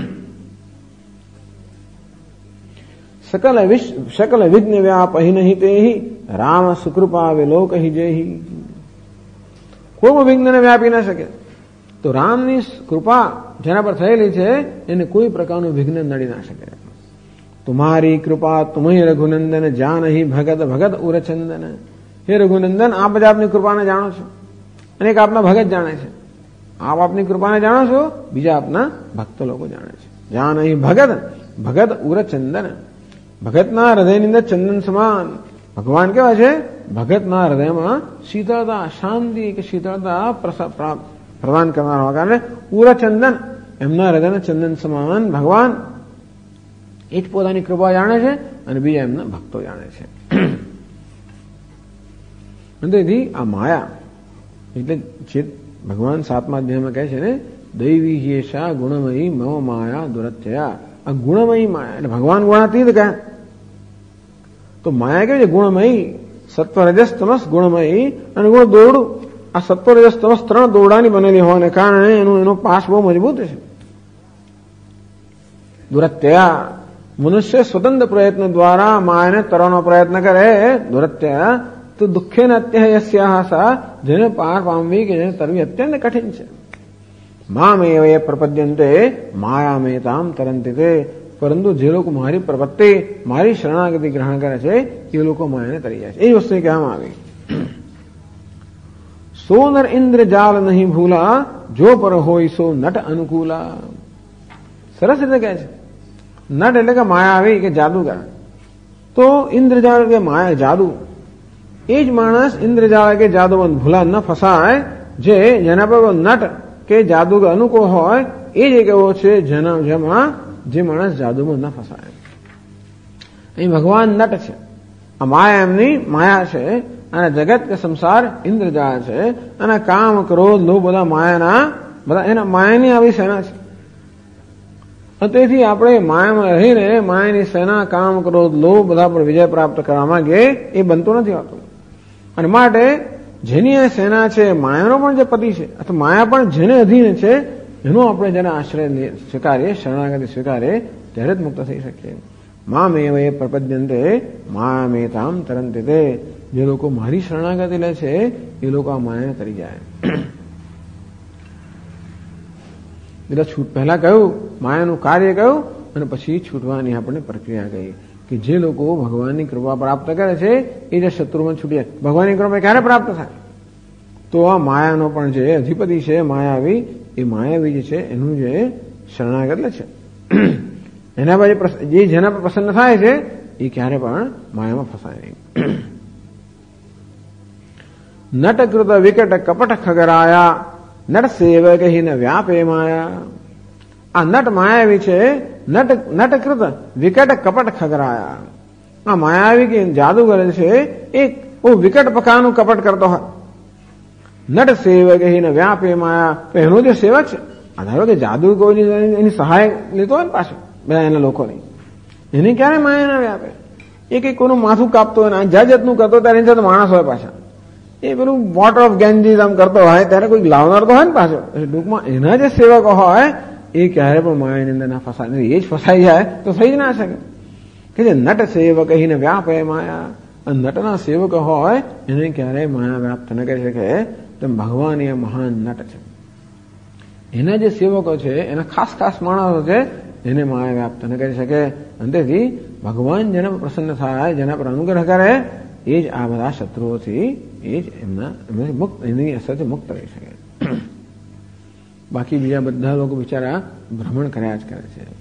સકલ સકલ વિઘ્ન વ્યાપહી નહીં તે રામ સુકૃપા વિલોક હિ જેહી. કોઈ વિઘ્નને વ્યાપી ના શકે. તો રામની કૃપા જેના પર થયેલી છે એને કોઈ પ્રકારનું વિઘ્ન નડી ના શકે. તુમારી કૃપા તુમહી રઘુનંદન જાનહી ભગત ભગત ઉરચંદન. હે રઘુનંદન, આપ જ આપની કૃપાને જાણો છો અને એક આપના ભગત જાણે છે. આપ આપની કૃપાને જાણો છો, બીજા આપના ભક્ત લોકો જાણે છે. જાનહી ભગત ભગત ઉરચંદન. ભગતના હૃદયની અંદર ચંદન સમાન ભગવાન કેવા છે? ભગતના હૃદયમાં શીતળતા શાંતિ કે શીતળતા પ્રદાન કરનાર હોવા કારણે ઉરચંદન, એમના હૃદયના ચંદન સમાન ભગવાન એ જ પોતાની કૃપા જાણે છે અને બીજા એમના ભક્તો જાણે છે. તેથી આ માયા એટલે જે ભગવાન સાતમા અધ્યાયમાં કહે છે ને, દૈવી હેશા ગુણમયી મમ માયા દુરત્યયા. આ ગુણમયી માયા એટલે ભગવાન ગુણાતીત કહે. તો માયા કેવી છે? ગુણમયી, સત્વ રજસ તમસ ગુણમયી અને ગુણ દોરડું. આ સત્વ રજસ તમસ ત્રણ દોરડાની બનેલી હોવાને કારણે એનું એનો પાસ બહુ મજબૂત છે. દુરત્યા મનુષ્ય સ્વતંત્ર પ્રયત્ન દ્વારા માયાને તરવાનો પ્રયત્ન કરે, દુરત્યા તો દુઃખે ન અત્યહસ્યા, જેને પાર પામવી કે જેને તરવી અત્યંત કઠિન છે. મામેવ એ પ્રપદ્યંતે માયામેતામ તરંતિ તે, પરંતુ જે લોકો મારી પ્રપત્તિ મારી શરણાગતિ ગ્રહણ કરે છે એ લોકો માયાને તરી જાય છે. એ વસ્તુ કહેવામાં આવી. સો નર ઇન્દ્ર જાલ નહીં ભૂલા, જો પર હોય સો નટ અનુકૂલા. સરસ રીતે કહે છે. નટ એટલે કે માયા આવી કે જાદુગર. તો ઇન્દ્રજાળ કે માયા જાદુ, એ જ માણસ ઇન્દ્રજાળ કે જાદુમાં ભૂલા ન ફસાય, જે જેના પર નટ કે જાદુગર અનુકૂળ હોય એ જ એક એવો છે જેના જેમાં જે માણસ જાદુમાં ન ફસાય. અહીં ભગવાન નટ છે, આ માયા એમની માયા છે, અને જગત કે સંસાર ઇન્દ્રજાળ છે, અને કામ ક્રોધ લોભ બધા માયાના બધા એના માયાની આવી સેના છે. તેથી આપણે માયામાં રહીને માયાની સેના કામ ક્રોધ લોભ બધા પર વિજય પ્રાપ્ત કરવા માંગીએ એ બનતું નથી હોતું. અને માટે જેની આ સેના છે, માયાનો પણ જે પતિ છે અથવા માયા પણ જેને અધીન છે, એનો આપણે જેને આશ્રય સ્વીકારીએ, શરણાગતિ સ્વીકારીએ, ત્યારે જ મુક્ત થઈ શકીએ. મામેવ એ પ્રપદ્યંતે માયામેતામ તરંતિ તે, જે લોકો મારી શરણાગતિ લે છે એ લોકો આ માયાને તરી જાય. એટલે છૂટ પહેલા કહ્યું માયાનું કાર્ય કહ્યું અને પછી છૂટવાની આપણને પ્રક્રિયા કહી કે જે લોકો ભગવાનની કૃપા પ્રાપ્ત કરે છે એ જે શત્રુમાં છૂટી જાય. ભગવાનની કૃપા ક્યારે પ્રાપ્ત થાય? તો આ માયાનો પણ જે અધિપતિ છે માયાવી, એ માયાવી જે છે એનું જે શરણાગત લે છે એના પર જે જેના પર પ્રસન્ન થાય છે એ ક્યારે પણ માયામાં ફસાય નહીં. નટકૃત વિકટ કપટ ખગરાયા, નટ સેવક હિ ન વ્યાપે માયા. આ નટ માયાવી છે, નટ નટકૃત વિકટ કપટ ખગરાયા. આ માયાવી કે જાદુગર છે એ બહુ વિકટ પ્રકારનું કપટ કરતો હોય. નટ સેવક હિ ન વ્યાપે માયા, તો એનો જે સેવક છે, આ ધારો કે જાદુ કોઈની એની સહાય લેતો હોય ને પાછો બધા એના લોકોની, એની ક્યારે માયા ના વ્યાપે. એ કઈ કોઈનું માથું કાપતો હોય ને જાજતનું કરતો ત્યારે એની સાથે માણસ હોય પાછા, એ પેલું વોટર ઓફ ગેન્જીસ આમ કરતો હોય ત્યારે કોઈ લાવનાર તો હોય ને પાછો. ટૂંકમાં એના જે સેવકો હોય એ ક્યારે પણ માયાની અંદર ના ફસાય, એ જ ફસાઈ જાય તો થઈ જ ના શકે. કે જે નટ સેવક હિને વ્યાપે માયા, નટના સેવક હોય એને ક્યારેય માયા વ્યાપ્ત ન કરી શકે. તો ભગવાન એ મહાન નટ છે, એના જે સેવકો છે એના ખાસ ખાસ માણસો છે એને માયા વ્યાપ્ત ન કરી શકે. અને તેથી ભગવાન જેના પર પ્રસન્ન થાય, જેના પર અનુગ્રહ કરે, એ જ આ બધા શત્રુઓથી એ જ એમના મુક્ત એની અસરથી મુક્ત રહી શકે. બાકી બીજા બધા લોકો બિચારા ભ્રમણ કર્યા જ કરે છે.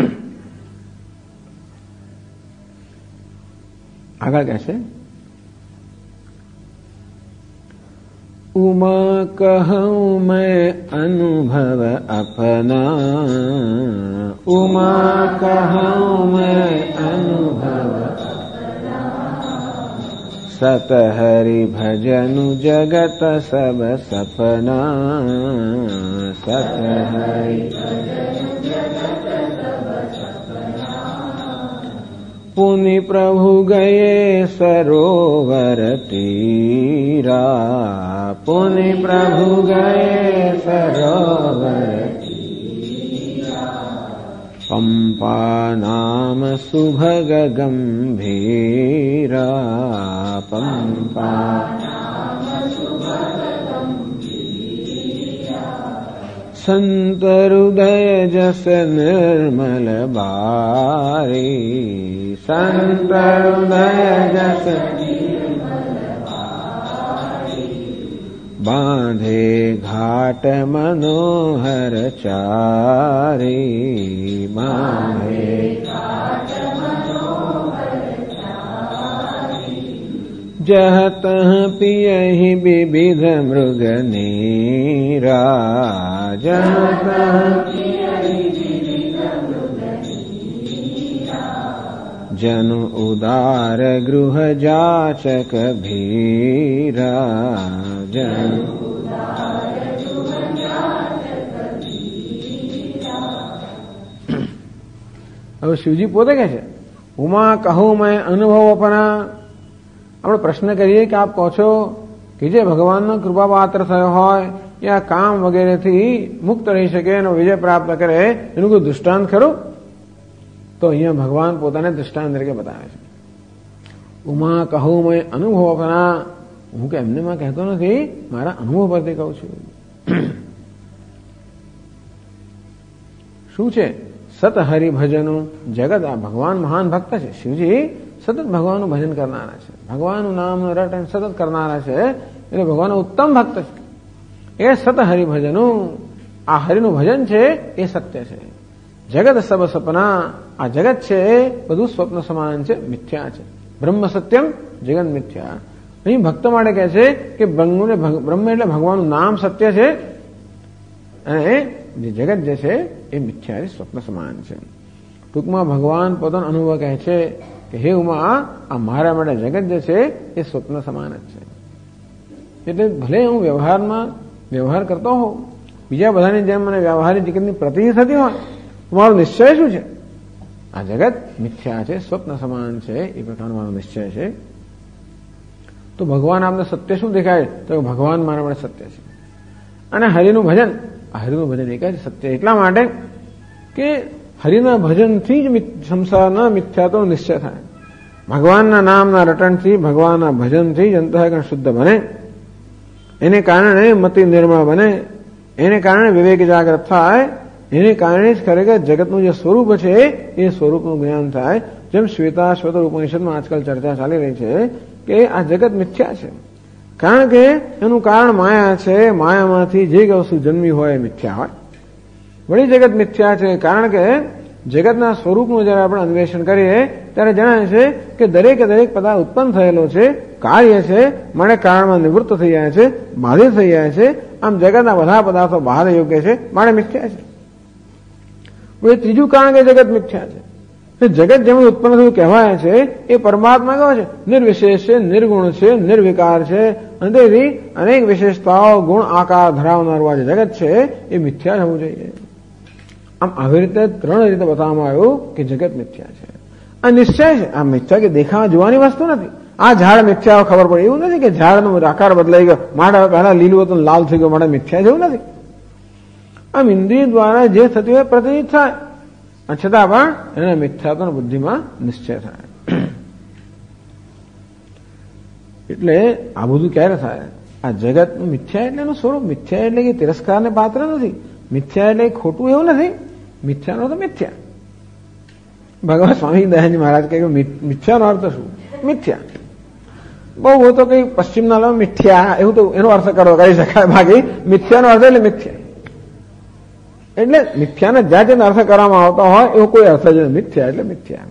આગળ કહે છે ઉમા કહું મેં અનુભવ અપના, ઉમા કહું મેં અનુભવ સત હરિ ભજनु જગત સબ સપના, સત હરિ પુનિ પ્રભુ ગયે સરોવર તીરા, પુનિ પ્રભુ ગયે સરોવર પંપા નામ સુભગ ગંભીરા, પંપા સંત હૃદય જસ નિર્મલ બારી, સંત હૃદય જસ બાંધે ઘાટ મનોહર ચારી, બાંધે જહ તહ પિયહિ વિવિધ મૃગ નીરા, જહ જનુ ઉદાર ગૃહ જાચક ભીરા, જન હવે શિવજી પોતે કહે છે ઉમા કહું મેં અનુભવ અપના. આપણે પ્રશ્ન કરીએ કે આપ કહો છો કે જે ભગવાનનો કૃપાપાત્ર થયો હોય યા કામ વગેરેથી મુક્ત રહી શકે એનો વિજય પ્રાપ્ત કરે એનું કોઈ દૃષ્ટાંત ખરું? તો અહીંયા ભગવાન પોતાને દૃષ્ટાંત તરીકે બતાવે છે. ઉમા કહું મેં અનુભવ પરા, હું કે એમને માં કહેતો નથી, મારા અનુભવ પરથી કહું છું. શું છે? સત હરિભજનું જગત. આ ભગવાન મહાન ભક્ત છે. શિવજી સતત ભગવાનનું ભજન કરનારા છે, ભગવાનનું નામનું રટન સતત કરનારા છે, એટલે ભગવાન ઉત્તમ ભક્ત છે. એ સત હરિભજનું, આ હરિનું ભજન છે એ સત્ય છે. જગત સબ સપના, આ જગત છે બધું સ્વપ્ન સમાન છે, મિથ્યા છે. બ્રહ્મ સત્યમ જગત મિથ્યા. અહીં ભક્ત માટે કહે છે કે બ્રહ્મ એટલે ભગવાનનું નામ સત્ય છે અને જે જગત જે છે એ મિથ્યા સ્વપ્ન સમાન છે. ટૂંકમાં ભગવાન પોતાનો અનુભવ કહે છે કે હે ઉમા, આ મારા માટે જગત જે છે એ સ્વપ્ન સમાન જ છે. એટલે ભલે હું વ્યવહારમાં વ્યવહાર કરતો હોઉં, બીજા બધાની જેમ મને વ્યવહારિક જગતની પ્રતીતિ થતી હોય, મારો નિશ્ચય શું છે? આ જગત મિથ્યા છે, સ્વપ્ન સમાન છે, એ પ્રકારનો મારો નિશ્ચય છે. તો ભગવાન આપને સત્ય શું દેખાય? તો ભગવાન મારા માટે સત્ય છે. અને હરિનું ભજન, આ હરિનું ભજન એક જ સત્ય એટલા માટે કે હરિના ભજનથી જ સંસારના મિથ્યાત્વનો નિશ્ચય થાય. ભગવાનના નામના રટણથી, ભગવાનના ભજનથી જ અંતઃકરણ શુદ્ધ બને, એને કારણે મતિ નિર્મળ બને, એને કારણે વિવેક જાગૃત થાય, એને કારણે જ ખરેખર જગતનું જે સ્વરૂપ છે એ સ્વરૂપનું જ્ઞાન થાય. જેમ શ્વેતા શ્વેતર ઉપનિષદમાં આજકાલ ચર્ચા ચાલી રહી છે કે આ જગત મિથ્યા છે, કારણ કે એનું કારણ માયા છે. માયામાંથી જે વસ્તુ જન્મી હોય એ મિથ્યા હોય. વળી જગત મિથ્યા છે કારણ કે જગતના સ્વરૂપનું જયારે આપણે અન્વેષણ કરીએ ત્યારે જણાય છે કે દરેકે દરેક પદાર્થ ઉત્પન્ન થયેલો છે, કાર્ય છે, માટે કારણમાં નિવૃત્ત થઈ જાય છે, બાધિત થઈ જાય છે. આમ જગતના બધા પદાર્થો બહાર યોગ્ય છે, માટે મિથ્યા છે. એ ત્રીજું કારણ કે જગત મિથ્યા છે. જગત જેમાં ઉત્પન્ન થયું કહેવાય છે એ પરમાત્મા કયો છે? નિર્વિશેષ છે, નિર્ગુણ છે, નિર્વિકાર છે, અને તેથી અનેક વિશેષતાઓ ગુણ આકાર ધરાવનારું આ જે જગત છે એ મિથ્યા હોવું જોઈએ. આમ આવી રીતે ત્રણ રીતે બતાવવામાં આવ્યું કે જગત મિથ્યા છે. આ નિશ્ચય છે. આ મિથ્યા કે દેખાવા જોવાની વસ્તુ નથી. આ ઝાડ મિથ્યા ખબર પડે એવું નથી કે ઝાડનો આકાર બદલાઈ ગયો, માટે પહેલા લીલું હતું લાલ થઈ ગયો, માટે મિથ્યા જેવું નથી. આમ ઇન્દ્રિય દ્વારા જે થતું હોય પ્રતીત થાય, છતાં પણ એના મિથ્યાત્વ બુદ્ધિમાં નિશ્ચય થાય. એટલે આ બધું ક્યારે થાય? આ જગતનું મિથ્યા એટલે એનું સ્વરૂપ. મિથ્યા એટલે કે તિરસ્કારને પાત્ર નથી. મિથ્યા એટલે ખોટું એવું નથી. મિથ્યાનો તો મિથ્યા. ભગવાન સ્વામી દયાનંદ મહારાજ કહે મિથ્યાનો અર્થ શું? મિથ્યા બહુ તો કઈ પશ્ચિમના લો મિથ્યા એવું તો એનો અર્થ કરો કરી શકાય. બાકી મિથ્યાનો અર્થ એટલે મિથ્યા. એટલે મિથ્યાને જ્યાં જેનો અર્થ કરવામાં આવતો હોય એવો કોઈ અર્થ જ મિથ્યા એટલે મિથ્યા.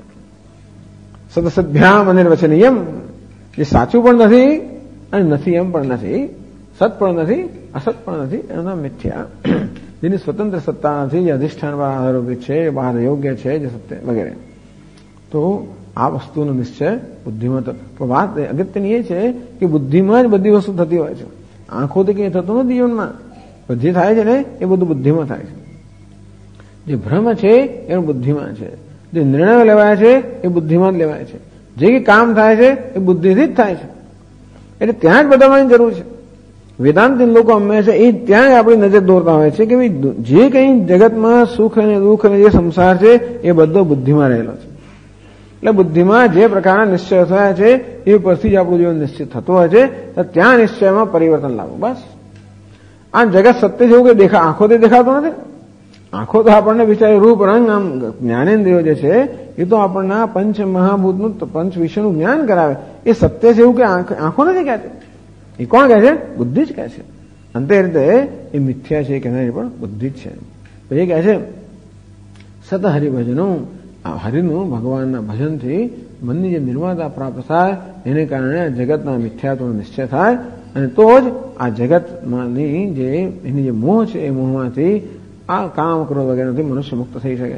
સદસદ્ભ્યામ અનિર્વચનીયમ, જે સાચું પણ નથી અને નથી એમ પણ નથી, સત પણ નથી અસત પણ નથી, એનું નામ મિથ્યા. જેની સ્વતંત્ર સત્તા નથી, જે અધિષ્ઠાન પર આરોપિત છે, બહાર યોગ્ય છે, જે સત્ય વગેરે. તો આ વસ્તુનો નિશ્ચય બુદ્ધિમાં થતો. વાત અગત્યની એ છે કે બુદ્ધિમાં જ બધી વસ્તુ થતી હોય છે. આંખોથી કંઈ થતું નથી જીવનમાં. બધી થાય છે ને એ બધું બુદ્ધિમાં થાય છે. જે ભ્રમ છે એ બુદ્ધિમાં છે, જે નિર્ણયો લેવાય છે એ બુદ્ધિમાં જ લેવાય છે, જે કામ થાય છે એ બુદ્ધિથી જ થાય છે. એટલે ત્યાં જ બદલવાની જરૂર છે. વેદાંતિન લોકો હંમેશા એ ત્યાં આપણી નજર દોરતા હોય છે કે જે કંઈ જગતમાં સુખ અને દુઃખ અને જે સંસાર છે એ બધો બુદ્ધિમાં રહેલો છે. એટલે બુદ્ધિમાં જે પ્રકારના નિશ્ચય થયા છે એ પરથી જ આપણું જીવન નિશ્ચિત થતું હોય છે. ત્યાં નિશ્ચયમાં પરિવર્તન લાવવું. બસ આ જગત સત્ય જેવું કે દેખા આંખોથી દેખાતું નથી. આંખો તો આપણને બિચારી રૂપ રંગ આમ જ્ઞાનેન્દ્રિયો જે છે એ તો આપણને પંચ મહાભૂતનું પંચ વિષયનું જ્ઞાન કરાવે. એ સત્ય છે એવું કે આંખો નથી કહેતી. એ કોણ કહે છે? બુદ્ધિ જ કહે છે. અંતે રીતે એ મિથ્યા છે કહેનારી પણ બુદ્ધિ જ છે. તો એ કહે છે સત હરિભજનું, આ હરિનું ભગવાનના ભજનથી મનની જે નિર્મળતા પ્રાપ્ત થાય એને કારણે જગતના મિથ્યાત્વનો નિશ્ચય થાય, અને તો જ આ જગતમાંની જે એની જે મોહ છે એ મોહમાંથી આ કામ ક્રોધ વગેરેથી મનુષ્ય મુક્ત થઈ શકે.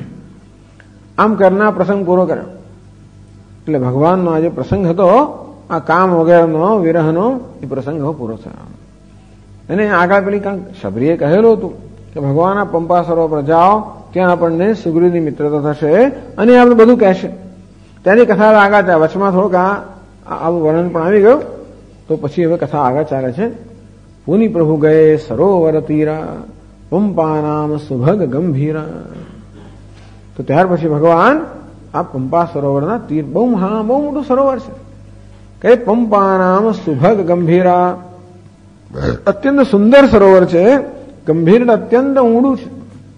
આમ કરના પ્રસંગ પૂરો કર્યો. એટલે ભગવાનનો આ જે પ્રસંગ હતો આ કામ વગેરેનો વિરહનો એ પ્રસંગ પૂરો થયો. અને આગળ પેલી કાંક શબરીએ કહેલું હતું કે ભગવાન આ પંપા સરોવર જાઓ, ત્યાં આપણને સુગ્રીવની મિત્રતા થશે અને આપણે બધું કહેશે. ત્યાંની કથા આગળ ત્યાં વચમાં થોડુંક આ આવું વર્ણન પણ આવી ગયું. તો પછી હવે કથા આગળ ચાલે છે. પુનિ પ્રભુ ગયે સરોવર તીરા પંપાનામ સુભગ ગંભીરા. તો ત્યાર પછી ભગવાન આ પંપા સરોવરના તીર બહુ હા બહુ મોટું સરોવર છે કે પંપાનામ સુભગ ગંભીરા, અત્યંત સુંદર સરોવર છે. ગંભીર અત્યંત ઊંડું છે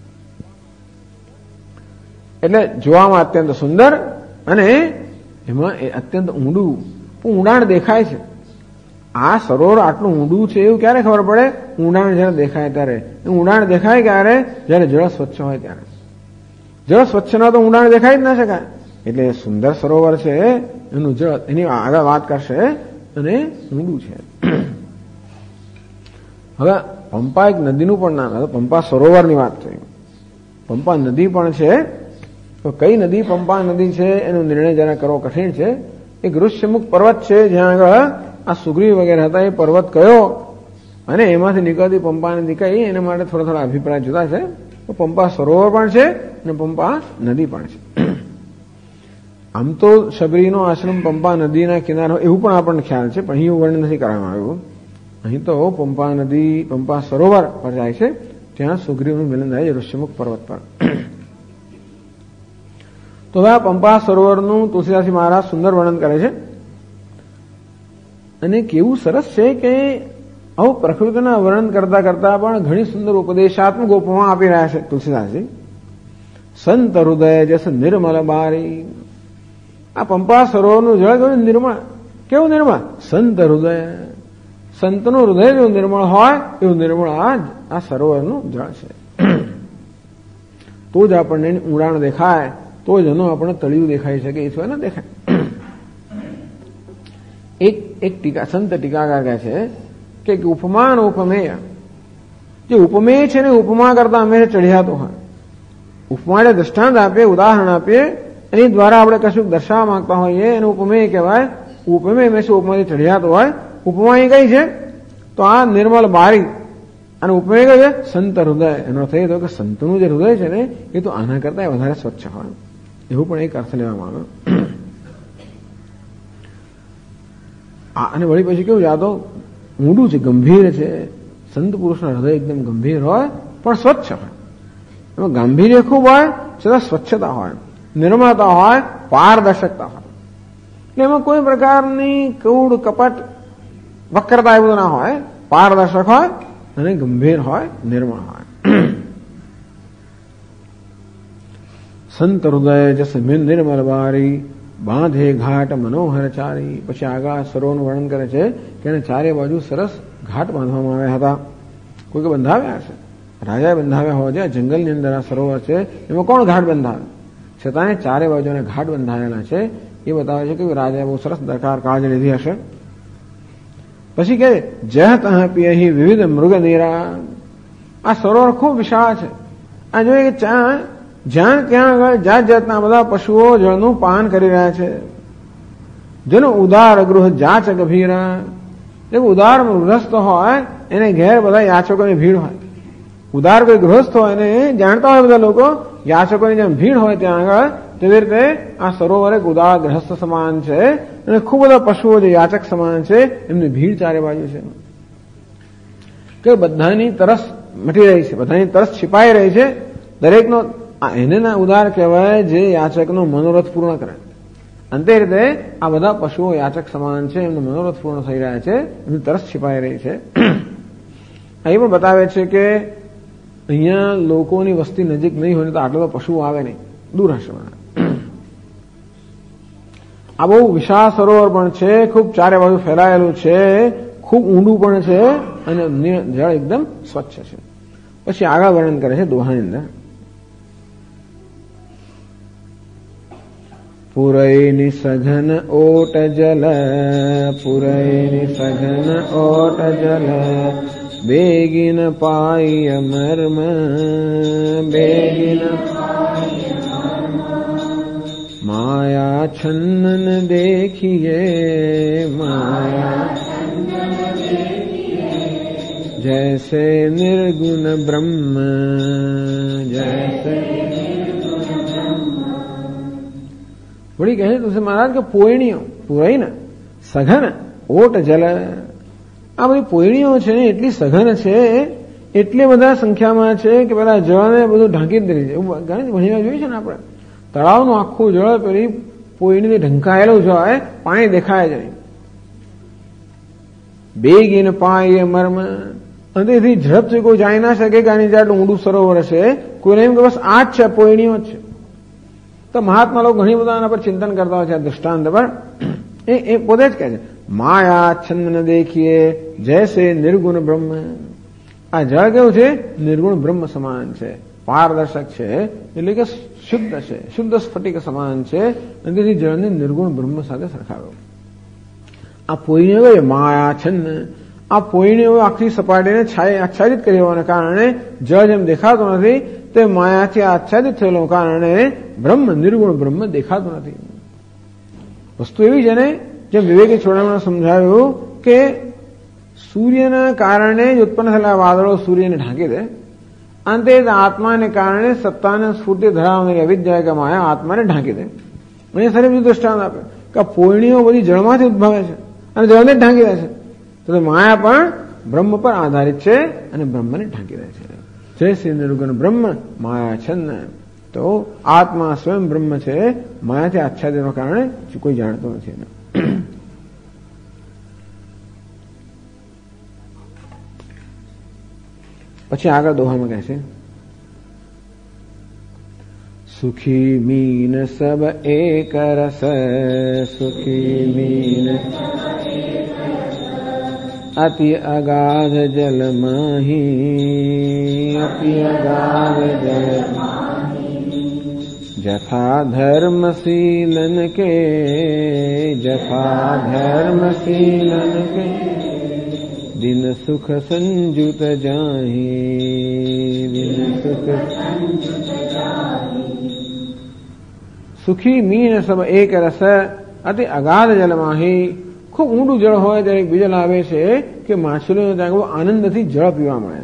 એટલે જોવામાં અત્યંત સુંદર અને એમાં અત્યંત ઊંડું ઊંડાણ દેખાય છે. આ સરોવર આટલું ઊંડું છે એવું ક્યારે ખબર પડે? ઊંડાણ જયારે દેખાય ત્યારે. ઊંડાણ દેખાય ક્યારે? જયારે જળ સ્વચ્છ હોય ત્યારે. જળ સ્વચ્છ ના તો ઊંડાણ દેખાય જ ના શકાય. એટલે સુંદર સરોવર છે એનું જળ એની આગળ વાત કરશે અને ઊંડું છે. હવે પંપા એક નદીનું પણ નામ, પંપા સરોવરની વાત થઈ. પંપા નદી પણ છે. તો કઈ નદી પંપા નદી છે એનો નિર્ણય જરા કરવો કઠિન છે. એક ઋષ્યમુખ પર્વત છે જ્યાં આગળ આ સુગ્રીવ વગેરે હતા એ પર્વત કયો અને એમાંથી નીકળતી પંપા નદી કઈ, એના માટે થોડા થોડા અભિપ્રાય જુદા છે. તો પંપા સરોવર પણ છે અને પંપા નદી પણ છે. આમ તો શબરીનો આશ્રમ પંપા નદીના કિનારે એવું પણ આપણને ખ્યાલ છે, પણ અહીં વર્ણન નથી કરવામાં આવ્યું. અહીં તો પંપા નદી પંપા સરોવર પર જાય છે, ત્યાં સુગ્રીવનું મિલન થાય છે ઋષ્યમુખ પર્વત પર. તો હવે આ પંપા સરોવરનું તુલસીદાસજી મહારાજ સુંદર વર્ણન કરે છે અને કેવું સરસ છે કે આવું પ્રકૃતિના વર્ણન કરતા કરતા પણ ઘણી સુંદર ઉપદેશાત્મક ઉપમા આપી રહ્યા છે તુલસીદાસજી. સંત હૃદય જસ નિર્મલ બારી. આ પંપા સરોવરનું જળ કેવું નિર્મળ, કેવું નિર્મળ? સંત હૃદય, સંતનું હૃદય જેવું નિર્મળ હોય એવું નિર્મળ આ સરોવરનું જળ છે. તો જ આપણને ઊંડાણ દેખાય, તો જ એનું આપણે તળિયું દેખાઈ શકે, એ સિવાય ન દેખાય. એક એક ટીકા સંત ટીકાકાર કહે છે કે ઉપમાન ઉપમેય, જે ઉપમેય છે ને ઉપમા કરતા અમે ચઢિયાતો હોય. ઉપમા એટલે દ્રષ્ટાંત આપીએ, ઉદાહરણ આપીએ, એની દ્વારા આપણે કશું દર્શાવવા માંગતા હોઈએ એને ઉપમેય કહેવાય. ઉપમેય મેં શું ઉપમાથી ચઢિયાતો હોય. ઉપમા એ કઈ છે? તો આ નિર્મળ બારી. અને ઉપમેય કઈ છે? સંત હૃદય. એનો અર્થ એ થયો કે સંતનું જે હૃદય છે ને એ તો આના કરતા વધારે સ્વચ્છ હોય, એવું પણ એક અર્થ લેવામાં આવે. અને વળી પછી કેવું યાદો ઊંડું છે, ગંભીર છે. સંત પુરુષના હૃદય એકદમ ગંભીર હોય પણ સ્વચ્છ હોય. એમાં ગાંભીર્ય ખૂબ હોય છતાં સ્વચ્છતા હોય, નિર્મળતા હોય, પારદર્શકતા હોય. એટલે એમાં કોઈ પ્રકારની કૌડ કપટ વક્રતા એ બધું ના હોય. પારદર્શક હોય અને ગંભીર હોય, નિર્મળ હોય. સંત હૃદય જસ નિર્મલ બારી બાંધે ઘાટ મનોહર ચારી. પછી આગળ સરોવરનું વર્ણન કરે છે કે એને ચારે બાજુ સરસ ઘાટ બાંધવામાં આવ્યા હતા. કોઈ કે બંધાવ્યા છે, રાજાએ બંધાવ્યા હોવા જોઈએ. જંગલની અંદર આ સરોવર છે, એમાં કોણ ઘાટ બંધાવે? છતાં ચારે બાજુને ઘાટ બંધાયેલા છે. એ બતાવે છે કે રાજાએ બહુ સરસ દરકાર કાળજી લીધી હશે. પછી કે જહ તહ પિયહી વિવિધ મૃગ નીરા. આ સરોવર ખૂબ વિશાળ છે. આ જોઈએ કે ત્યાં જ્યાં ત્યાં આગળ જાત જાતના બધા પશુઓ જળનું પાન કરી રહ્યા છે. જેનું ઉદાર ગૃહ જાચ ગભીરા. જે ઉદાર ગૃહસ્થ હોય એને ઘેર બધા યાચકોની ભીડ હોય. ઉદાર કોઈ ગૃહસ્થ હોય એને જાણતા હોય બધા લોકો, યાચકોની જેમ ભીડ હોય ત્યાં આગળ, તેવી રીતે આ સરોવર એક ઉદાર ગૃહસ્થ સમાન છે અને ખૂબ બધા પશુઓ જે યાચક સમાન છે એમની ભીડ ચારે બાજુ છે. કે બધાની તરસ મટી રહી છે, બધાની તરસ छिपाઈ રહી છે. દરેકનો એને ના ઉદાર કહેવાય જે યાચકનો મનોરથ પૂર્ણ કરે. અંતે રીતે આ બધા પશુઓ યાચક સમાન છે, એમનું મનોરથ પૂર્ણ થઈ રહ્યા છે, એમની તરસ छिपाઈ રહી છે. અહીં પણ બતાવે છે કે અહીંયા લોકોની વસ્તી નજીક નહીં હોય તો આટલા બધા પશુઓ આવે નહીં, દૂર હશે. આ બહુ વિશાળ સરોવર પણ છે, ખૂબ ચારે બાજુ ફેલાયેલું છે, ખૂબ ઊંડું પણ છે અને જળ એકદમ સ્વચ્છ છે. પછી આગળ વર્ણન કરે છે દોહાની અંદર. પુરૈની સઘન ઓટ જલ, પુરૈની સઘન ઓટ જલ, બેગિન પાય મર્મ, બેગિન માયા છન્નન દેખીએ, માયા જૈસે નિર્ગુણ બ્રહ્મ, જૈસે. વળી કહે તુલસી મહારાજ કે પોયણીઓ પુરાઈ ને સઘન ઓટ જલ. આ બધી પોયણીઓ છે ને એટલી સઘન છે, એટલી બધા સંખ્યામાં છે કે પેલા જળને બધું ઢાંકી જ દે છે. એવું ગણિત ભણીમાં જોયું છે ને આપણે, તળાવનું આખું જળ પેલી પોયણીથી ઢંકાયેલું હોય, પાણી દેખાય જાય. બેગીન પાય મર્મ, અને એથી ઝડપથી કોઈ જાય ના શકે કે આની જેટલું ઊંડું સરોવર છે. કોઈને એમ કે બસ આ જ છે, પોયણીઓ જ છે. તો મહાત્મા લોકો ઘણી બધા આના પર ચિંતન કરતા હોય છે આ દૃષ્ટાંત પર. એ પોતે જ કહે છે માયા છંદ દેખીએ જૈસે નિર્ગુણ બ્રહ્મ. આ જળ કેવું છે? નિર્ગુણ બ્રહ્મ સમાન છે, પારદર્શક છે, એટલે કે શુદ્ધ છે, શુદ્ધ સ્ફટિક સમાન છે. અને તેથી જળને નિર્ગુણ બ્રહ્મ સાથે સરખાવ્યો. આ પોયણીઓ કઈ માયા છંદ, આ પોયણીઓ આખી સપાટીને આચ્છાદિત કરી હોવાને કારણે જળ જેમ દેખાતું નથી તે માયાથી આચ્છાદિત થયેલું કારણે બ્રહ્મ નિર્ગુણ બ્રહ્મ દેખાતું નથી. વસ્તુ એવી છે ને, જેમ વિવેકી છોડામણે સમજાવ્યું કે સૂર્યના કારણે જ ઉત્પન્ન થયેલા વાદળો સૂર્યને ઢાંકી દે, અંતે આત્માને કારણે સત્તાને સ્ફૂર્તિ ધરાવનારી અવિદ્યા કે માયા આત્માને ઢાંકી દે. અને સર બીજું દૃષ્ટાંત આપે કે પોયણીઓ બધી જળમાંથી ઉદ્ભવે છે અને જળને જ ઢાંકી દે છે. તો માયા પણ બ્રહ્મ પર આધારિત છે અને બ્રહ્મને ઢાંકી દે છે. જય શ્રી નિર્ગુણ બ્રહ્મ માયા છન્ન. તો આત્મા સ્વયં બ્રહ્મ છે, માયાથી આચ્છાદનના કારણે કોઈ જાણતો નથી. પછી આગળ દોહામાં કહે છે સુખી મીન સબ એક રસ, સુખી મીન અતિ અગાધ જલ માહી, અતિ અગાધ જલ જથા ધર્મ શીલન કે, જથા ધર્મ શીલન કે દિન સુખ સંજુત જાહી, દિન સુખ સુખી મીન સબ એક રસ અતિ અગાધ જલમાહી. ખૂબ ઊંડું જળ હોય ત્યારે બીજો લાવે છે કે માછલીઓ ત્યાં બહુ આનંદથી જળ પીવા મળે.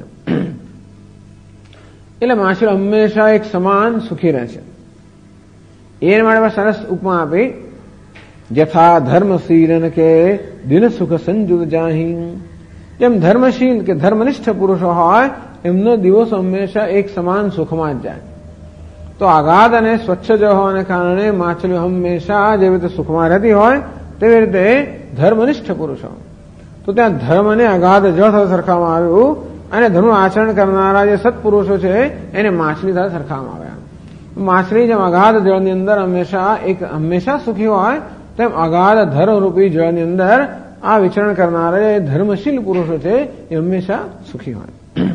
એટલે માછલી હંમેશા એક સમાન સુખી રહે છે. એ માટે સરસ ઉપમા આપી, જથા ધર્મશીલન કે દિન સુખ સંજુત જાહી. જેમ ધર્મશીલ કે ધર્મનિષ્ઠ પુરુષો હોય એમનો દિવસ હંમેશા એક સમાન સુખમાં જ જાય. તો અગાધ અને સ્વચ્છ જળ હોવાને કારણે માછલીઓ હંમેશા જેવી રીતે સુખમાં રહેતી હોય તેવી રીતે ધર્મનિષ્ઠ પુરુષો. તો ત્યાં ધર્મ અને અગાધ જળ સાથે સરખાવવામાં આવ્યું અને ધર્મ આચરણ કરનારા જે સત્પુરુષો છે એને માછલી સાથે સરખાવવામાં આવ્યા. માછલી જેમ અગાધ જળની અંદર હંમેશા એક હંમેશા સુખી હોય તેમ અગાધ ધર્મરૂપી જળની અંદર આ વિચરણ કરનારા જે ધર્મશીલ પુરુષો છે એ હંમેશા સુખી હોય.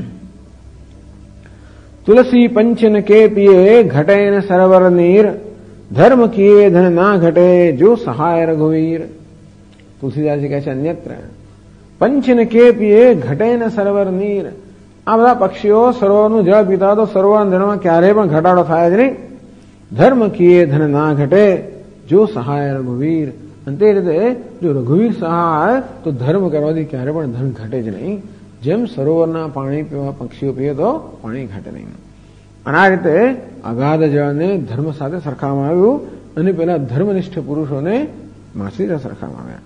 તુલસી પંચન કે પીએ ઘટે ન સરોવર નીર, ધર્મ કિए ધન ના ઘટે જો સહાય રઘુવીર. તુલસીદાસજી કહે છે અન્યત્ર પંચન કે પીએ ઘટે ન સરોવર નીર. આ બધા પક્ષીઓ સરોવરનું જળ પીતા તો સરોવર જળમાં ક્યારેય પણ ઘટાડો થાય જ નહીં. ધર્મ કિए ધન ના ઘટે જો સહાય રઘુવીર. અને તે રીતે જો રઘુવીર સહાય તો ધર્મ કરવાથી ક્યારે પણ ધન ઘટે જ નહીં. જેમ સરોવરના પાણી પીવા પક્ષીઓ પીએ તો પાણી ઘટે નહીં. અને આ રીતે અગાધ જળને ધર્મ સાથે સરખાવવામાં આવ્યું અને પેલા ધર્મનિષ્ઠ પુરુષોને માછલી સાથે સરખાવવામાં આવ્યા.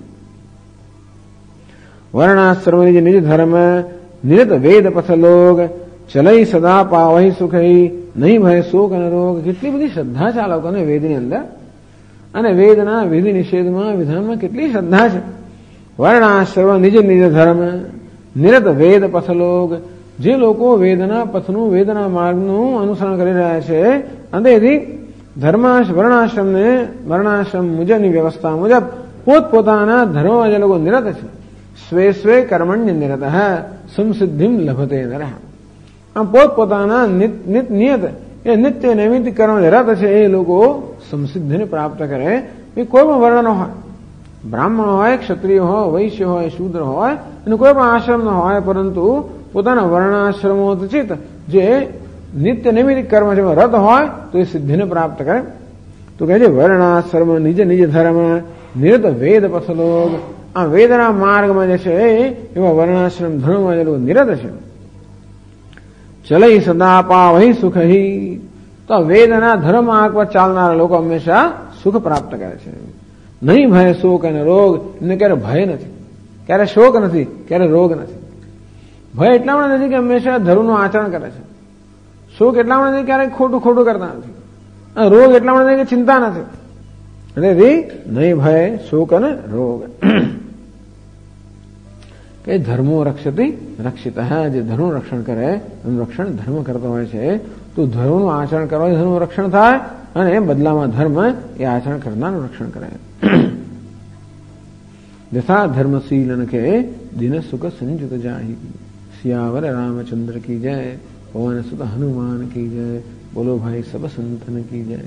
વર્ણાશ્રમ નિજ નિજ ધર્મ નિરત વેદ પથ લોગ, ચલઈ સદા પાવહી સુખઈ નહીં ભય શોક અને રોગ. કેટલી બધી શ્રદ્ધા છે આ લોકોને વેદની અંદર, અને વેદના વિધિ નિષેધમાં વિધાનમાં કેટલી શ્રદ્ધા છે. વર્ણાશ્રમ નિજ નિજ ધર્મ નિરત વેદ પથ લોગ. જે લોકો વેદના પથનું વેદના માર્ગનું અનુસરણ કરી રહ્યા છે અને તેથી ધર્માશ વર્ણાશ્રમને વર્ણાશ્રમ મુજબની વ્યવસ્થા મુજબ પોતપોતાના ધર્મમાં જે લોકો નિરત છે, સ્વે સ્વે કર્મણ્ય નિરત સંસિદ્ધિમ લભતે નર. આમ પોતપોતાના નિયત એ નિત્ય નૈમિત કર્મ નિરત છે એ લોકો સંસિદ્ધિને પ્રાપ્ત કરે. એ કોઈ પણ વર્ણનો હોય, બ્રાહ્મણ હોય, ક્ષત્રિય હોય, વૈશ્ય હોય, શૂદ્ર હોય અને કોઈ પણ આશ્રમ ન હોય, પરંતુ પોતાના વર્ણાશ્રમોચિત જે નિત્ય નૈમિતિક કર્મ છે રદ હોય તો એ સિદ્ધિને પ્રાપ્ત કરે. તો કહે છે વર્ણાશ્રમ નિજ નિજ ધર્મ નિરત વેદ પથલોગ. આ વેદના માર્ગમાં જે છે એવા વર્ણાશ્રમ ધર્મમાં જે લોકો નિરત છે. ચલઈ સદા પાવહી સુખહી. તો વેદના ધર્મ માર્ગ પર ચાલનારા લોકો હંમેશા સુખ પ્રાપ્ત કરે છે. નહીં ભય શોક અને રોગ એને ક્યારે ભય નથી, ક્યારે શોક નથી, ક્યારે રોગ નથી. ભય એટલા માટે નથી કે હંમેશા ધર્મનું આચરણ કરે છે. શોક એટલા માટે નથી ક્યારેક ખોટું ખોટું કરતા નથી. રોગ એટલા માટે નથી કે ચિંતા નથી. એટલે રી નહીં ભય શોક અને રોગ. કે ધર્મો રક્ષતી રક્ષિત. હા, જે ધર્મનું રક્ષણ કરે એનું રક્ષણ ધર્મ કરતો હોય છે. તો ધર્મનું આચરણ કરવાથી ધર્મનું રક્ષણ થાય અને બદલામાં ધર્મ એ આચરણ કરનારનું રક્ષણ કરે. यथा धर्मशीलन के दिन सुख संयुत जाहि. सियावर रामचंद्र की जय, पवन सुत हनुमान की जय. बोलो भाई सब संतन की जय.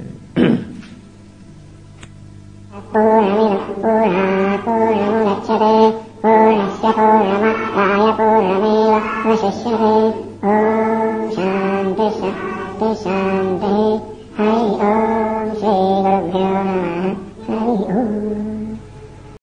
पूर्णमुदच्यते पूर्णस्य पूर्णमादाय पूर्णमेवावशिष्यते. ओम शांति शांति शांति. हरि ओम श्री गुरुभ्यो नमः. हरि ओम.